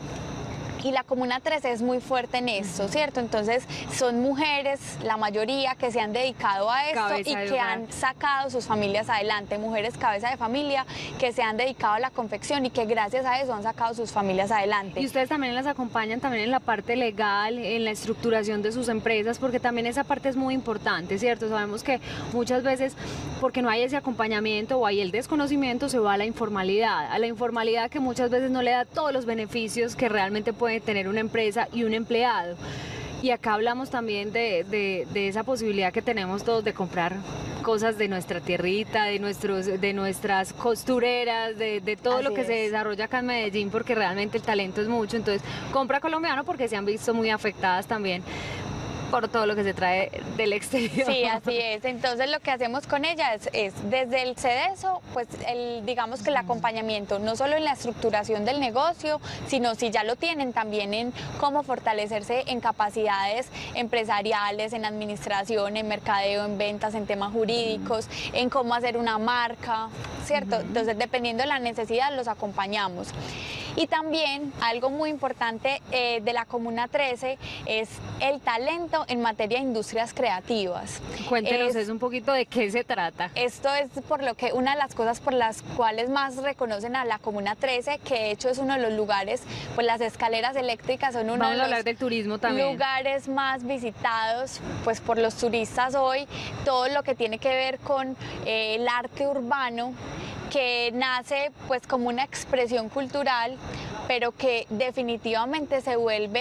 F: Y la Comuna 13 es muy fuerte en esto, ¿cierto? Entonces son mujeres, la mayoría, que se han dedicado a esto y que han sacado sus familias adelante, mujeres cabeza de familia que se han dedicado a la confección y que gracias a eso han sacado sus familias adelante.
A: Y ustedes también las acompañan también en la parte legal, en la estructuración de sus empresas, porque también esa parte es muy importante, ¿cierto? Sabemos que muchas veces, porque no hay ese acompañamiento o hay el desconocimiento, se va a la informalidad que muchas veces no le da todos los beneficios que realmente puede tener una empresa y un empleado. Y acá hablamos también de esa posibilidad que tenemos todos de comprar cosas de nuestra tierrita, de nuestras costureras, de todo lo que se desarrolla acá en Medellín, porque realmente el talento es mucho. Entonces, compra colombiano, porque se han visto muy afectadas también por todo lo que se trae del exterior.
F: Sí, así es. Entonces lo que hacemos con ella es desde el CEDESO, pues digamos que el acompañamiento, no solo en la estructuración del negocio, sino si ya lo tienen, también en cómo fortalecerse en capacidades empresariales, en administración, en mercadeo, en ventas, en temas jurídicos, en cómo hacer una marca, ¿cierto? Entonces, dependiendo de la necesidad, los acompañamos. Y también algo muy importante de la Comuna 13 es el talento en materia de industrias creativas.
A: Cuéntenos un poquito de qué se trata.
F: Esto es por lo que una de las cosas por las cuales más reconocen a la Comuna 13, que de hecho es uno de los lugares, pues las escaleras eléctricas son uno de los
A: hablar del turismo también.
F: Lugares más visitados pues por los turistas hoy, todo lo que tiene que ver con el arte urbano, que nace pues como una expresión cultural, pero que definitivamente se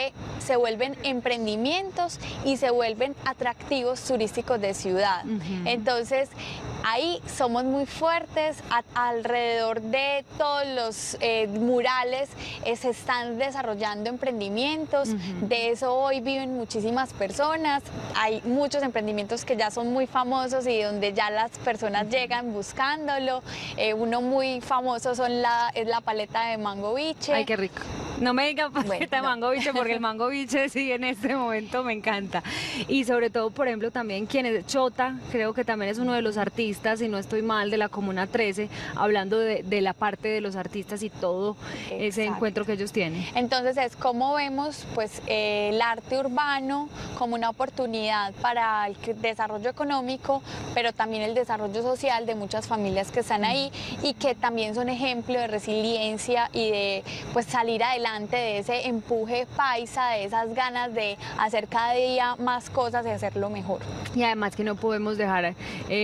F: vuelven emprendimientos y se vuelven atractivos turísticos de ciudad. Entonces, ahí somos muy fuertes, alrededor de todos los murales se están desarrollando emprendimientos, de eso hoy viven muchísimas personas, hay muchos emprendimientos que ya son muy famosos y donde ya las personas llegan buscándolo. Uno muy famoso es la paleta de mango biche.
A: Ay, qué rico. No me diga paleta de mango biche, porque el mango biche sí en este momento me encanta. Y sobre todo, por ejemplo, también Chota, creo que también es uno de los artistas, si no estoy mal, de la Comuna 13, hablando de la parte de los artistas y todo ese encuentro que ellos tienen.
F: Entonces es como vemos pues el arte urbano como una oportunidad para el desarrollo económico, pero también el desarrollo social de muchas familias que están ahí y que también son ejemplo de resiliencia y de pues salir adelante, de ese empuje paisa, de esas ganas de hacer cada día más cosas y hacerlo mejor.
A: Y además que no podemos dejar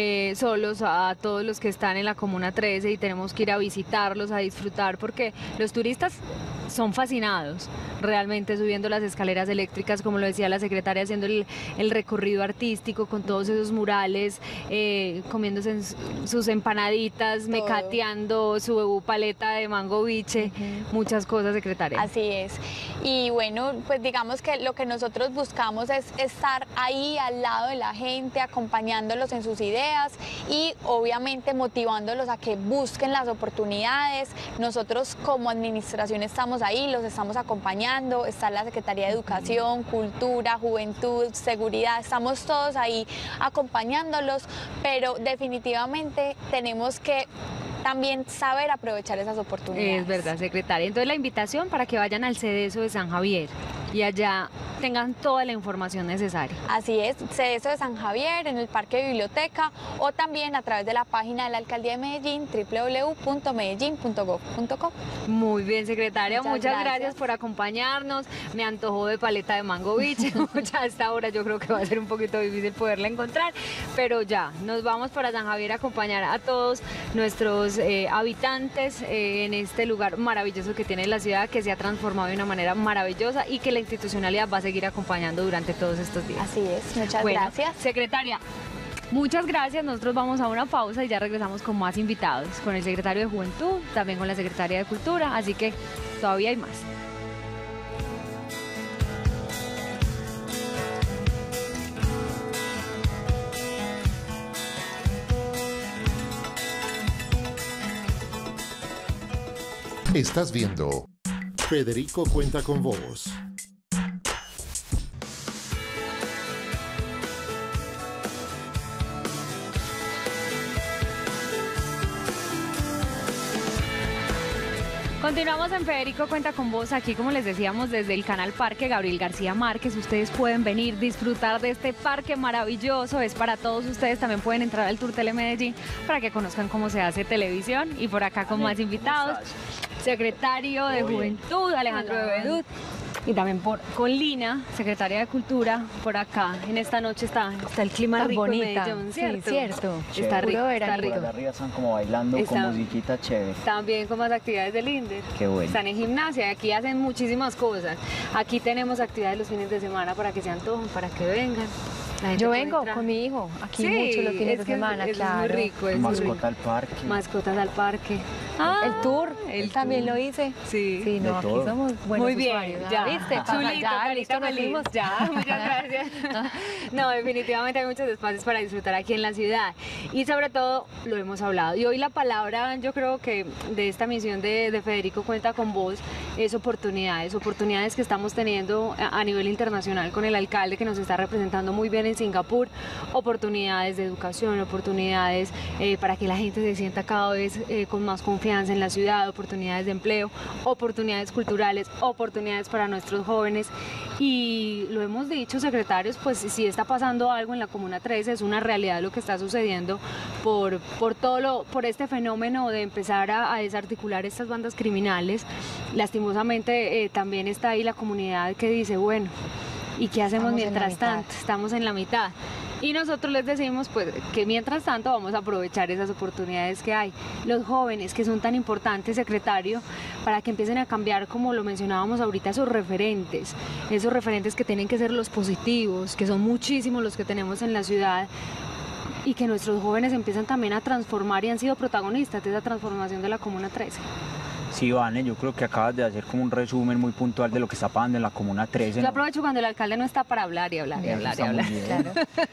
A: solos a todos los que están en la Comuna 13 y tenemos que ir a visitarlos, a disfrutar, porque los turistas son fascinados realmente subiendo las escaleras eléctricas, como lo decía la secretaria, haciendo el recorrido artístico con todos esos murales, comiéndose sus empanaditas, mecateando su paleta de mango biche, muchas cosas, secretaria.
F: Así es. Y bueno, pues digamos que lo que nosotros buscamos es estar ahí al lado de la gente, acompañándolos en sus ideas y obviamente motivándolos a que busquen las oportunidades. Nosotros como administración estamos ahí, los estamos acompañando, está la Secretaría de Educación, Cultura, Juventud, Seguridad, estamos todos ahí acompañándolos, pero definitivamente tenemos que también saber aprovechar esas oportunidades.
A: Es verdad, secretaria. Entonces la invitación para que vayan al CEDESO de San Javier y allá tengan toda la información necesaria.
F: Así es, CEDESO de San Javier, en el Parque Biblioteca, o también a través de la página de la Alcaldía de Medellín, www.medellin.gov.co.
A: Muy bien, secretaria, muchas gracias por acompañarnos. Me antojó de paleta de mango biche, ya a esta hora yo creo que va a ser un poquito difícil poderla encontrar, pero ya, nos vamos para San Javier a acompañar a todos nuestros habitantes en este lugar maravilloso que tiene la ciudad, que se ha transformado de una manera maravillosa y que la institucionalidad va a seguir acompañando durante todos estos días.
F: Así es, muchas gracias.
A: Secretaria, muchas gracias. Nosotros vamos a una pausa y ya regresamos con más invitados, con el secretario de Juventud, también con la secretaria de Cultura, así que todavía hay más.
C: Estás viendo Federico Cuenta con Vos.
A: Continuamos en Federico Cuenta con Vos, aquí como les decíamos desde el canal Parque Gabriel García Márquez. Ustedes pueden venir, disfrutar de este parque maravilloso, es para todos ustedes. También pueden entrar al Tour Telemedellín para que conozcan cómo se hace televisión. Y por acá con más invitados, secretario de Juventud, Alejandro Bevedut. Y también con Lina, secretaria de Cultura, por acá. En esta noche está el clima rico
G: bonita.
A: en Medellín, ¿cierto?
G: Sí, cierto.
A: Está rico, está rico.
H: Por arriba están como bailando con musiquita chévere.
A: También con más actividades del INDER.
H: Qué bueno.
A: Están en gimnasia y aquí hacen muchísimas cosas. Aquí tenemos actividades los fines de semana para que se antojen, para que vengan.
G: Yo vengo con mi hijo aquí mucho los fines de semana, claro.
A: Es muy rico.
H: Mascota al parque.
A: Mascotas al parque.
G: El tour, él también lo hice.
A: Sí.
G: Sí, no, aquí somos buenos
A: muy bien,
G: usuarios.
A: ya.
G: ¿Viste?
A: Chulito,
G: Ya, listo, nos fuimos.
A: Ya, muchas gracias. No, definitivamente hay muchos espacios para disfrutar aquí en la ciudad. Y sobre todo, lo hemos hablado. Y hoy la palabra, yo creo que de esta misión de Federico Cuenta con Vos, es oportunidades. Oportunidades que estamos teniendo a nivel internacional con el alcalde que nos está representando muy bien en Singapur. Oportunidades de educación, oportunidades para que la gente se sienta cada vez con más confianza en la ciudad, oportunidades de empleo, oportunidades culturales, oportunidades para nuestros jóvenes. Y lo hemos dicho, secretarios, pues si está pasando algo en la Comuna 13, es una realidad lo que está sucediendo por este fenómeno de empezar a desarticular estas bandas criminales. Lastimosamente también está ahí la comunidad que dice, bueno, ¿y qué hacemos mientras tanto? Estamos en la mitad. Y nosotros les decimos pues que mientras tanto vamos a aprovechar esas oportunidades que hay. Los jóvenes que son tan importantes, secretario, para que empiecen a cambiar, como lo mencionábamos ahorita, esos referentes que tienen que ser los positivos, que son muchísimos los que tenemos en la ciudad, y que nuestros jóvenes empiezan también a transformar y han sido protagonistas de esa transformación de la Comuna 13.
H: Sí, Vane, yo creo que acabas de hacer como un resumen muy puntual de lo que está pasando en la Comuna 13.
A: Yo aprovecho cuando el alcalde no está para hablar y hablar y hablar y hablar.
G: Claro.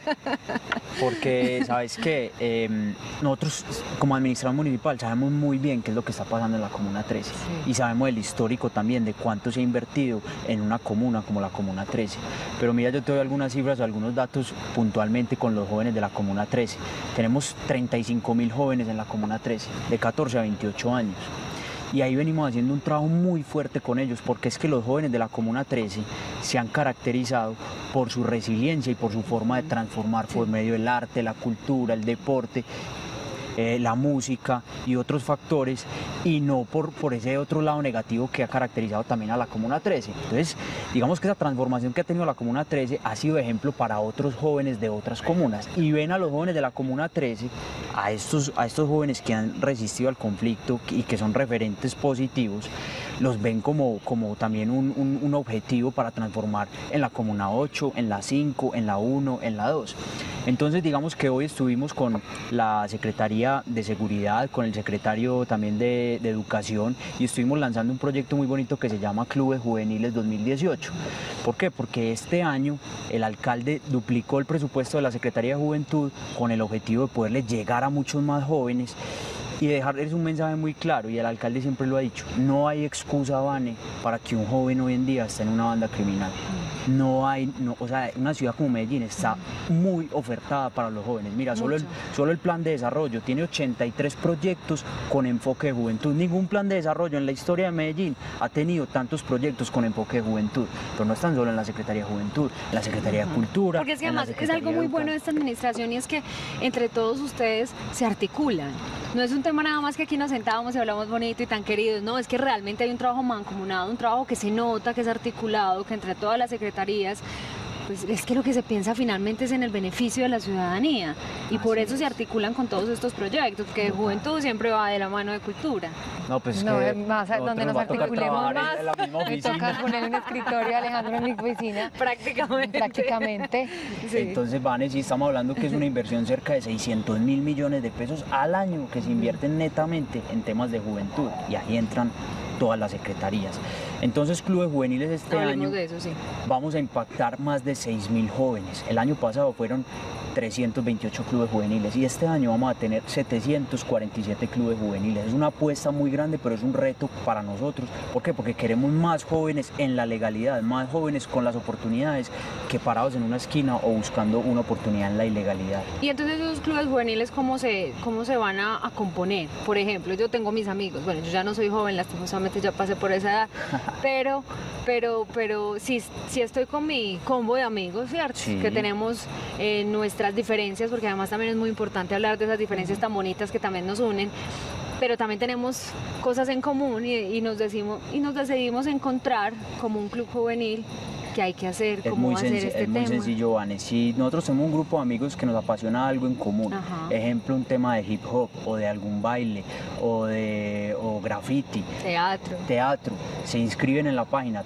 H: Porque, ¿sabes qué? Nosotros, como administración municipal, sabemos muy bien qué es lo que está pasando en la Comuna 13. Sí. Y sabemos el histórico también de cuánto se ha invertido en una comuna como la Comuna 13. Pero mira, yo te doy algunas cifras o algunos datos puntualmente con los jóvenes de la Comuna 13. Tenemos 35.000 jóvenes en la Comuna 13, de 14 a 28 años. Y ahí venimos haciendo un trabajo muy fuerte con ellos, porque es que los jóvenes de la Comuna 13 se han caracterizado por su resiliencia y por su forma de transformar por medio del arte, la cultura, el deporte, la música y otros factores, y no por ese otro lado negativo que ha caracterizado también a la Comuna 13. Entonces, digamos que esa transformación que ha tenido la Comuna 13 ha sido ejemplo para otros jóvenes de otras comunas, y ven a los jóvenes de la Comuna 13, a estos jóvenes que han resistido al conflicto y que son referentes positivos, los ven como también un objetivo para transformar en la Comuna 8, en la 5, en la 1, en la 2. Entonces, digamos que hoy estuvimos con la Secretaría de Seguridad, con el secretario también de Educación, y estuvimos lanzando un proyecto muy bonito que se llama Clubes Juveniles 2018. ¿Por qué? Porque este año el alcalde duplicó el presupuesto de la Secretaría de Juventud con el objetivo de poderle llegar a muchos más jóvenes y dejarles un mensaje muy claro, y el alcalde siempre lo ha dicho: no hay excusa, Vane, para que un joven hoy en día esté en una banda criminal. O sea, una ciudad como Medellín está muy ofertada para los jóvenes. Mira, solo el plan de desarrollo tiene 83 proyectos con enfoque de juventud. Ningún plan de desarrollo en la historia de Medellín ha tenido tantos proyectos con enfoque de juventud, pero no están solo en la Secretaría de Juventud, en la Secretaría de Cultura.
A: Porque es que además es algo muy bueno de esta administración, y es que entre todos ustedes se articulan. No es un tema nada más que aquí nos sentábamos y hablamos bonito y tan queridos, no, es que realmente hay un trabajo mancomunado, un trabajo que se nota, que es articulado, que entre todas las secretarías, pues es que lo que se piensa finalmente es en el beneficio de la ciudadanía, y por eso se articulan con todos estos proyectos, que juventud siempre va de la mano de cultura.
H: No, pues
G: no,
H: que
G: más donde nos articulemos más, me toca poner un escritorio, Alejandro, en mi oficina. Prácticamente.
H: Sí. Entonces, Vane, sí estamos hablando que es una inversión cerca de 600.000 millones de pesos al año que se invierten netamente en temas de juventud, y ahí entran todas las secretarías. Entonces, clubes juveniles este
A: Hablemos
H: año
A: de eso, sí.
H: vamos a impactar más de 6.000 jóvenes. El año pasado fueron 328 clubes juveniles y este año vamos a tener 747 clubes juveniles. Es una apuesta muy grande, pero es un reto para nosotros. ¿Por qué? Porque queremos más jóvenes en la legalidad, más jóvenes con las oportunidades que parados en una esquina o buscando una oportunidad en la ilegalidad.
A: Y entonces esos clubes juveniles, ¿cómo se van a componer? Por ejemplo, yo tengo mis amigos, bueno, yo ya no soy joven, lastimosamente ya pasé por esa edad, pero sí estoy con mi combo de amigos, ¿cierto?
H: Sí.
A: Que tenemos nuestras diferencias, porque además también es muy importante hablar de esas diferencias tan bonitas que también nos unen, pero también tenemos cosas en común y nos decidimos encontrar como un club juvenil. ¿Qué hay que hacer? ¿Cómo va a ser este tema?
H: Es muy sencillo, Vane. Si nosotros tenemos un grupo de amigos que nos apasiona algo en común, ejemplo, un tema de hip hop o de algún baile o graffiti, teatro, se inscriben en la página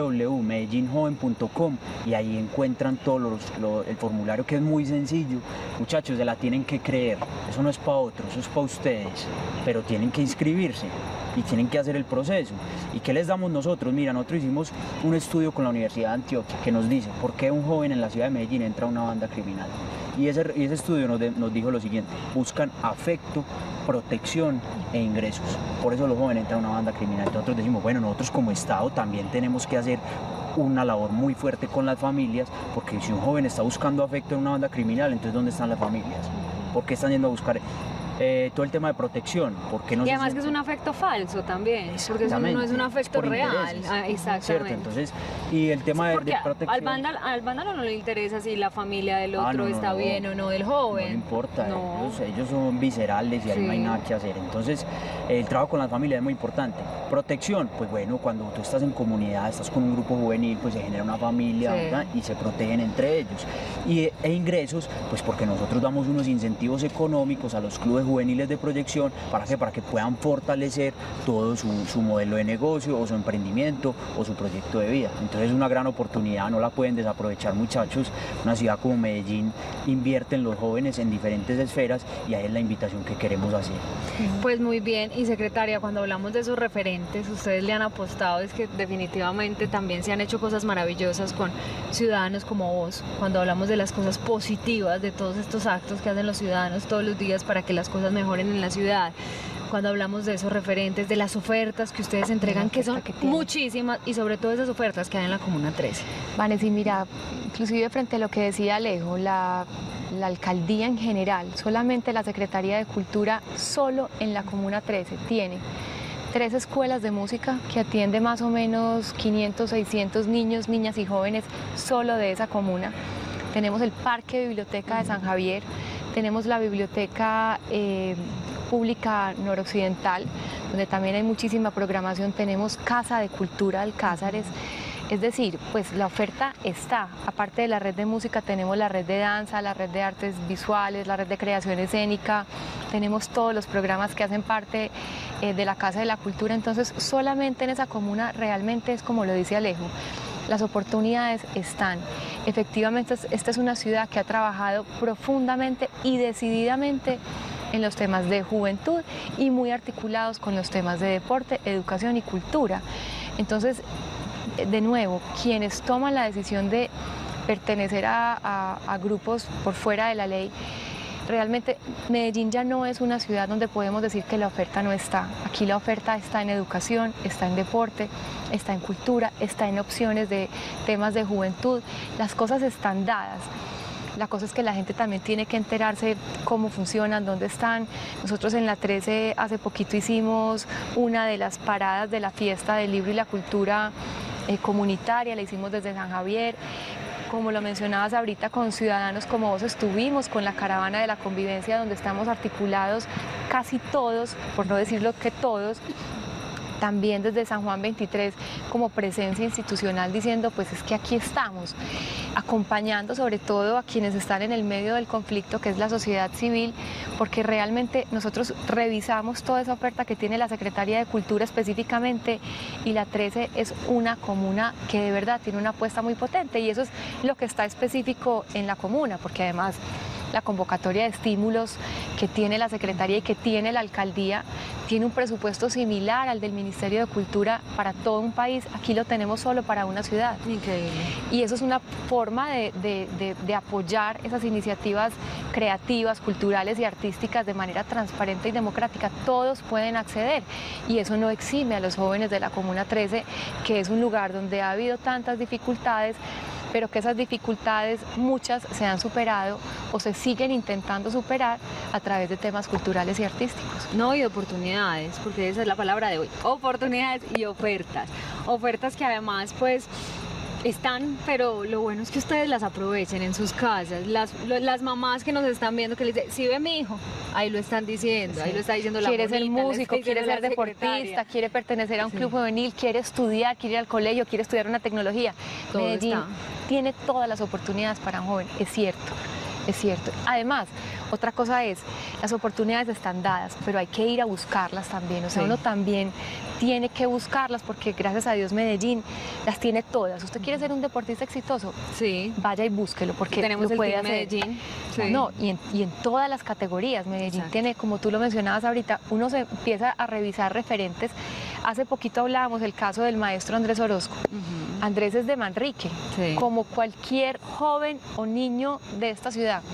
H: www.medellinjoven.com y ahí encuentran todo el formulario, que es muy sencillo. Muchachos, se la tienen que creer. Eso no es para otros, eso es para ustedes, pero tienen que inscribirse y tienen que hacer el proceso. ¿Y qué les damos nosotros? Mira, nosotros hicimos un estudio con la Universidad de Antioquia que nos dice por qué un joven en la ciudad de Medellín entra a una banda criminal. Y ese estudio nos dijo lo siguiente: buscan afecto, protección e ingresos. Por eso los jóvenes entran a una banda criminal. Nosotros decimos, bueno, nosotros como Estado también tenemos que hacer una labor muy fuerte con las familias, porque si un joven está buscando afecto en una banda criminal, entonces ¿dónde están las familias? ¿Por qué están yendo a buscar todo el tema de protección? Porque no,
A: y además que es un afecto falso también, porque eso no es un afecto real. Exactamente.
H: ¿Cierto? Entonces, y el tema de protección.
A: Al vándalo no le interesa si la familia del otro está bien o no del joven.
H: No importa, ellos son viscerales y ahí no hay nada que hacer. Entonces, el trabajo con las familias es muy importante. Protección, pues bueno, cuando tú estás en comunidad, estás con un grupo juvenil, pues se genera una familia, ¿verdad? Y se protegen entre ellos. E ingresos, pues porque nosotros damos unos incentivos económicos a los clubes juveniles de proyección. ¿Para qué? Para que puedan fortalecer todo su modelo de negocio o su emprendimiento o su proyecto de vida. Entonces es una gran oportunidad, no la pueden desaprovechar, muchachos. Una ciudad como Medellín invierte en los jóvenes en diferentes esferas y ahí es la invitación que queremos hacer.
A: Pues muy bien. Y secretaria, cuando hablamos de esos referentes, ustedes le han apostado, es que definitivamente también se han hecho cosas maravillosas con ciudadanos como vos, cuando hablamos de las cosas positivas, de todos estos actos que hacen los ciudadanos todos los días para que las cosas mejoren en la ciudad. Cuando hablamos de esos referentes, de las ofertas que ustedes entregan, que son muchísimas, y sobre todo esas ofertas que hay en la Comuna 13.
G: Vanessa, mira, inclusive frente a lo que decía Alejo, la alcaldía en general, solamente la Secretaría de Cultura, solo en la Comuna 13, tiene 3 escuelas de música que atiende más o menos 500, 600 niños, niñas y jóvenes solo de esa comuna. Tenemos el Parque Biblioteca de San Javier, tenemos la Biblioteca Pública Noroccidental, donde también hay muchísima programación, tenemos Casa de Cultura Alcázares. Es decir, pues la oferta está. Aparte de la red de música, tenemos la red de danza, la red de artes visuales, la red de creación escénica, tenemos todos los programas que hacen parte de la Casa de la Cultura. Entonces, solamente en esa comuna realmente es como lo dice Alejo. Las oportunidades están. Efectivamente, esta es una ciudad que ha trabajado profundamente y decididamente en los temas de juventud y muy articulados con los temas de deporte, educación y cultura. Entonces, de nuevo, quienes toman la decisión de pertenecer a grupos por fuera de la ley, realmente Medellín ya no es una ciudad donde podemos decir que la oferta no está. Aquí la oferta está en educación, está en deporte, está en cultura, está en opciones de temas de juventud. Las cosas están dadas. La cosa es que la gente también tiene que enterarse cómo funcionan, dónde están. Nosotros en la 13 hace poquito hicimos una de las paradas de la fiesta del libro y la cultura comunitaria, la hicimos desde San Javier. Como lo mencionabas ahorita, con ciudadanos como vos estuvimos con la caravana de la convivencia, donde estamos articulados casi todos, por no decirlo que todos, también desde San Juan 23 como presencia institucional, diciendo pues es que aquí estamos, acompañando sobre todo a quienes están en el medio del conflicto, que es la sociedad civil, porque realmente nosotros revisamos toda esa oferta que tiene la Secretaría de Cultura específicamente, y la 13 es una comuna que de verdad tiene una apuesta muy potente, y eso es lo que está específico en la comuna, porque además la convocatoria de estímulos que tiene la Secretaría y que tiene la Alcaldía, tiene un presupuesto similar al del Ministerio de Cultura para todo un país. Aquí lo tenemos solo para una ciudad.
A: Increíble.
G: Y eso es una forma de apoyar esas iniciativas creativas, culturales y artísticas de manera transparente y democrática. Todos pueden acceder y eso no exime a los jóvenes de la Comuna 13, que es un lugar donde ha habido tantas dificultades, pero que esas dificultades muchas se han superado o se siguen intentando superar a través de temas culturales y artísticos.
A: No, y oportunidades, porque esa es la palabra de hoy, oportunidades y ofertas. Ofertas que además pues están, pero lo bueno es que ustedes las aprovechen en sus casas. Las mamás que nos están viendo, que les dicen, si ve mi hijo, ahí lo están diciendo, ahí lo está diciendo la
G: quiere ser
A: bonita,
G: músico, quiere ser deportista, quiere pertenecer a un club juvenil, quiere estudiar, quiere ir al colegio, quiere estudiar una tecnología.
A: Todo
G: Medellín
A: está.
G: tiene todas las oportunidades para un joven, es cierto. Es cierto. Además, otra cosa es, las oportunidades están dadas, pero hay que ir a buscarlas también. O sea,
A: Sí.
G: uno también tiene que buscarlas porque gracias a Dios Medellín las tiene todas. ¿Usted quiere ser un deportista exitoso?
A: Sí.
G: Vaya y búsquelo porque
A: Tenemos
G: lo
A: el
G: puede
A: Team
G: hacer.
A: Medellín. Sí.
G: No, y en todas las categorías. Medellín
A: Exacto.
G: tiene, como tú lo mencionabas ahorita, uno se empieza a revisar referentes. Hace poquito hablábamos del caso del maestro Andrés Orozco.
A: Ujú.
G: Andrés es de Manrique,
A: Sí.
G: como cualquier joven o niño de esta ciudad.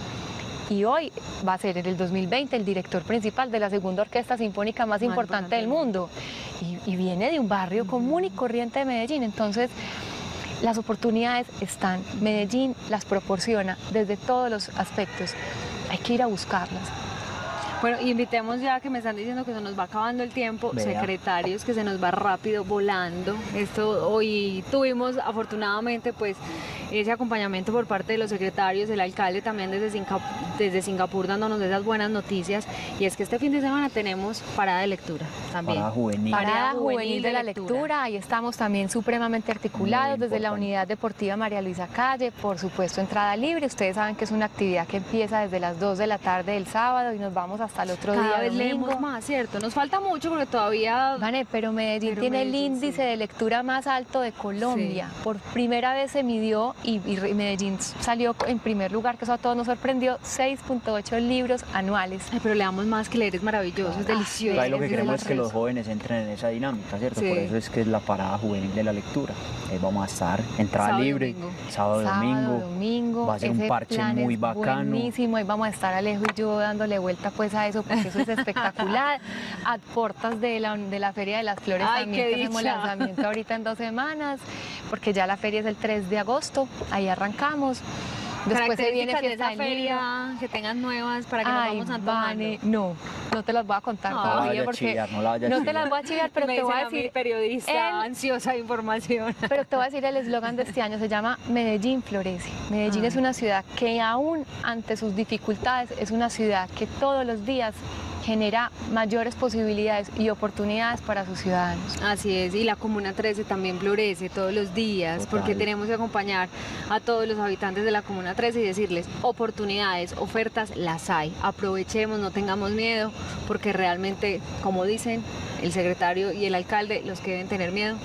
G: Y hoy va a ser en el 2020 el director principal de la segunda orquesta sinfónica más importante del mundo. Y viene de un barrio común y corriente de Medellín. Entonces, las oportunidades están. Medellín las proporciona desde todos los aspectos. Hay que ir a buscarlas.
A: Bueno, invitemos ya que me están diciendo que se nos va acabando el tiempo,
H: Vea.
A: secretarios, que se nos va rápido volando. Esto hoy tuvimos afortunadamente pues ese acompañamiento por parte de los secretarios, el alcalde también desde Singapur dándonos esas buenas noticias, y es que este fin de semana tenemos parada de lectura también.
H: Parada juvenil.
G: Parada juvenil de la lectura, ahí estamos también supremamente articulados
H: Muy
G: desde la
H: importante.
G: Unidad Deportiva María Luisa Calle, por supuesto entrada libre. Ustedes saben que es una actividad que empieza desde las 2 de la tarde del sábado y nos vamos hasta el otro
A: Cada
G: día
A: vez
G: domingo.
A: leemos más, ¿cierto? Nos falta mucho porque todavía...
G: Vane, pero Medellín
A: Pero
G: tiene el
A: Medellín,
G: índice
A: sí.
G: de lectura más alto de Colombia. Por primera vez se midió y Medellín salió en primer lugar, que eso a todos nos sorprendió, 6.8 libros anuales.
A: Ay, pero leamos más, que leer es maravilloso, es delicioso.
H: Ahí lo que
G: es
H: queremos es que los
G: delicioso.
H: jóvenes entren en esa dinámica, ¿cierto?
A: Sí.
H: Por eso es que es la parada juvenil de la lectura. Ahí vamos a estar, entrada
A: Sábado y
H: libre,
A: domingo.
H: sábado,
G: Domingo.
H: Va a ser un
G: Ese
H: parche
G: plan
H: muy
G: es
H: bacano.
G: buenísimo, ahí vamos a estar Alejo y yo dándole vuelta pues a eso, porque eso es espectacular. A puertas de la Feria de las Flores
A: Ay,
G: también
A: qué
G: tenemos
A: dicha.
G: lanzamiento ahorita en 2 semanas, porque ya la feria es el 3 de agosto, ahí arrancamos. Después se viene
A: Características de
G: fiesta
A: esa
G: del libro.
A: feria, que tengan nuevas para que nos
G: Ay,
A: vamos antojando.
G: Vane, no te las voy a contar
A: No,
H: No la
G: todavía
H: vaya a
G: porque
H: chillar, no la vaya a
G: no te
H: chillar.
G: las voy a chivar, pero
A: Me
G: te voy a
A: dicen mí,
G: decir
A: periodista ansiosa de información.
G: Pero te voy a decir el eslogan de este año, se llama Medellín florece. Medellín es una ciudad que aún ante sus dificultades es una ciudad que todos los días genera mayores posibilidades y oportunidades para sus ciudadanos.
A: Así es, y la Comuna 13 también florece todos los días,
H: Total.
A: porque tenemos que acompañar a todos los habitantes de la Comuna 13 y decirles, oportunidades, ofertas, las hay. Aprovechemos, no tengamos miedo, porque realmente, como dicen el secretario y el alcalde, los que deben tener miedo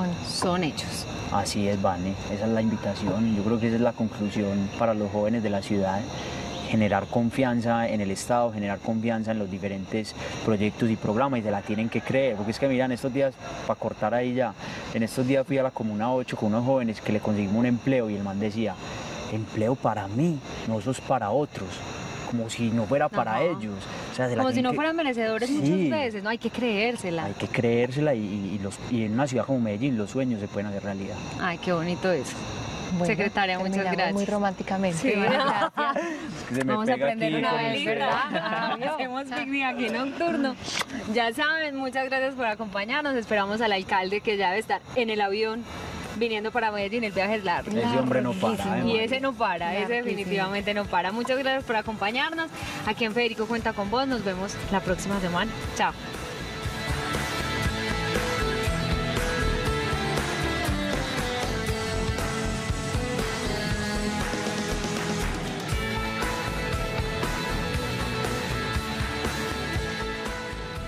A: son ellos.
H: Así es, Vane, esa es la invitación. Yo creo que esa es la conclusión para los jóvenes de la ciudad. Generar confianza en el Estado, generar confianza en los diferentes proyectos y programas, y se la tienen que creer, porque es que miran, estos días, para cortar ahí ya, en estos días fui a la Comuna 8 con unos jóvenes que le conseguimos un empleo y el man decía, empleo para mí, no eso es para otros, como si no fuera para
A: Ajá.
H: ellos. O sea, se la
A: Como si
H: tienen
A: no
H: que-
A: fueran merecedores
H: Sí.
A: muchas veces, ¿no? Hay que creérsela.
H: Hay que creérsela y en una ciudad como Medellín los sueños se pueden hacer realidad.
A: Ay, qué bonito eso.
G: Bueno,
A: Secretaria, muchas
G: terminamos
A: gracias.
G: muy románticamente.
A: Sí.
G: Gracias.
H: Es que se me
A: Vamos a
H: pega
A: prender
H: aquí
A: una
H: con el-
A: velita,
G: ¿verdad?
A: hacemos picnic aquí nocturno. Ya saben, muchas gracias por acompañarnos. Esperamos al alcalde, que ya debe estar en el avión viniendo para Medellín. El viaje es largo.
H: Ese hombre no para.
A: Y ese no para, ese
G: Larguísimo.
A: definitivamente no para. Muchas gracias por acompañarnos. Aquí en Federico Cuenta con Vos. Nos vemos la próxima semana. Chao.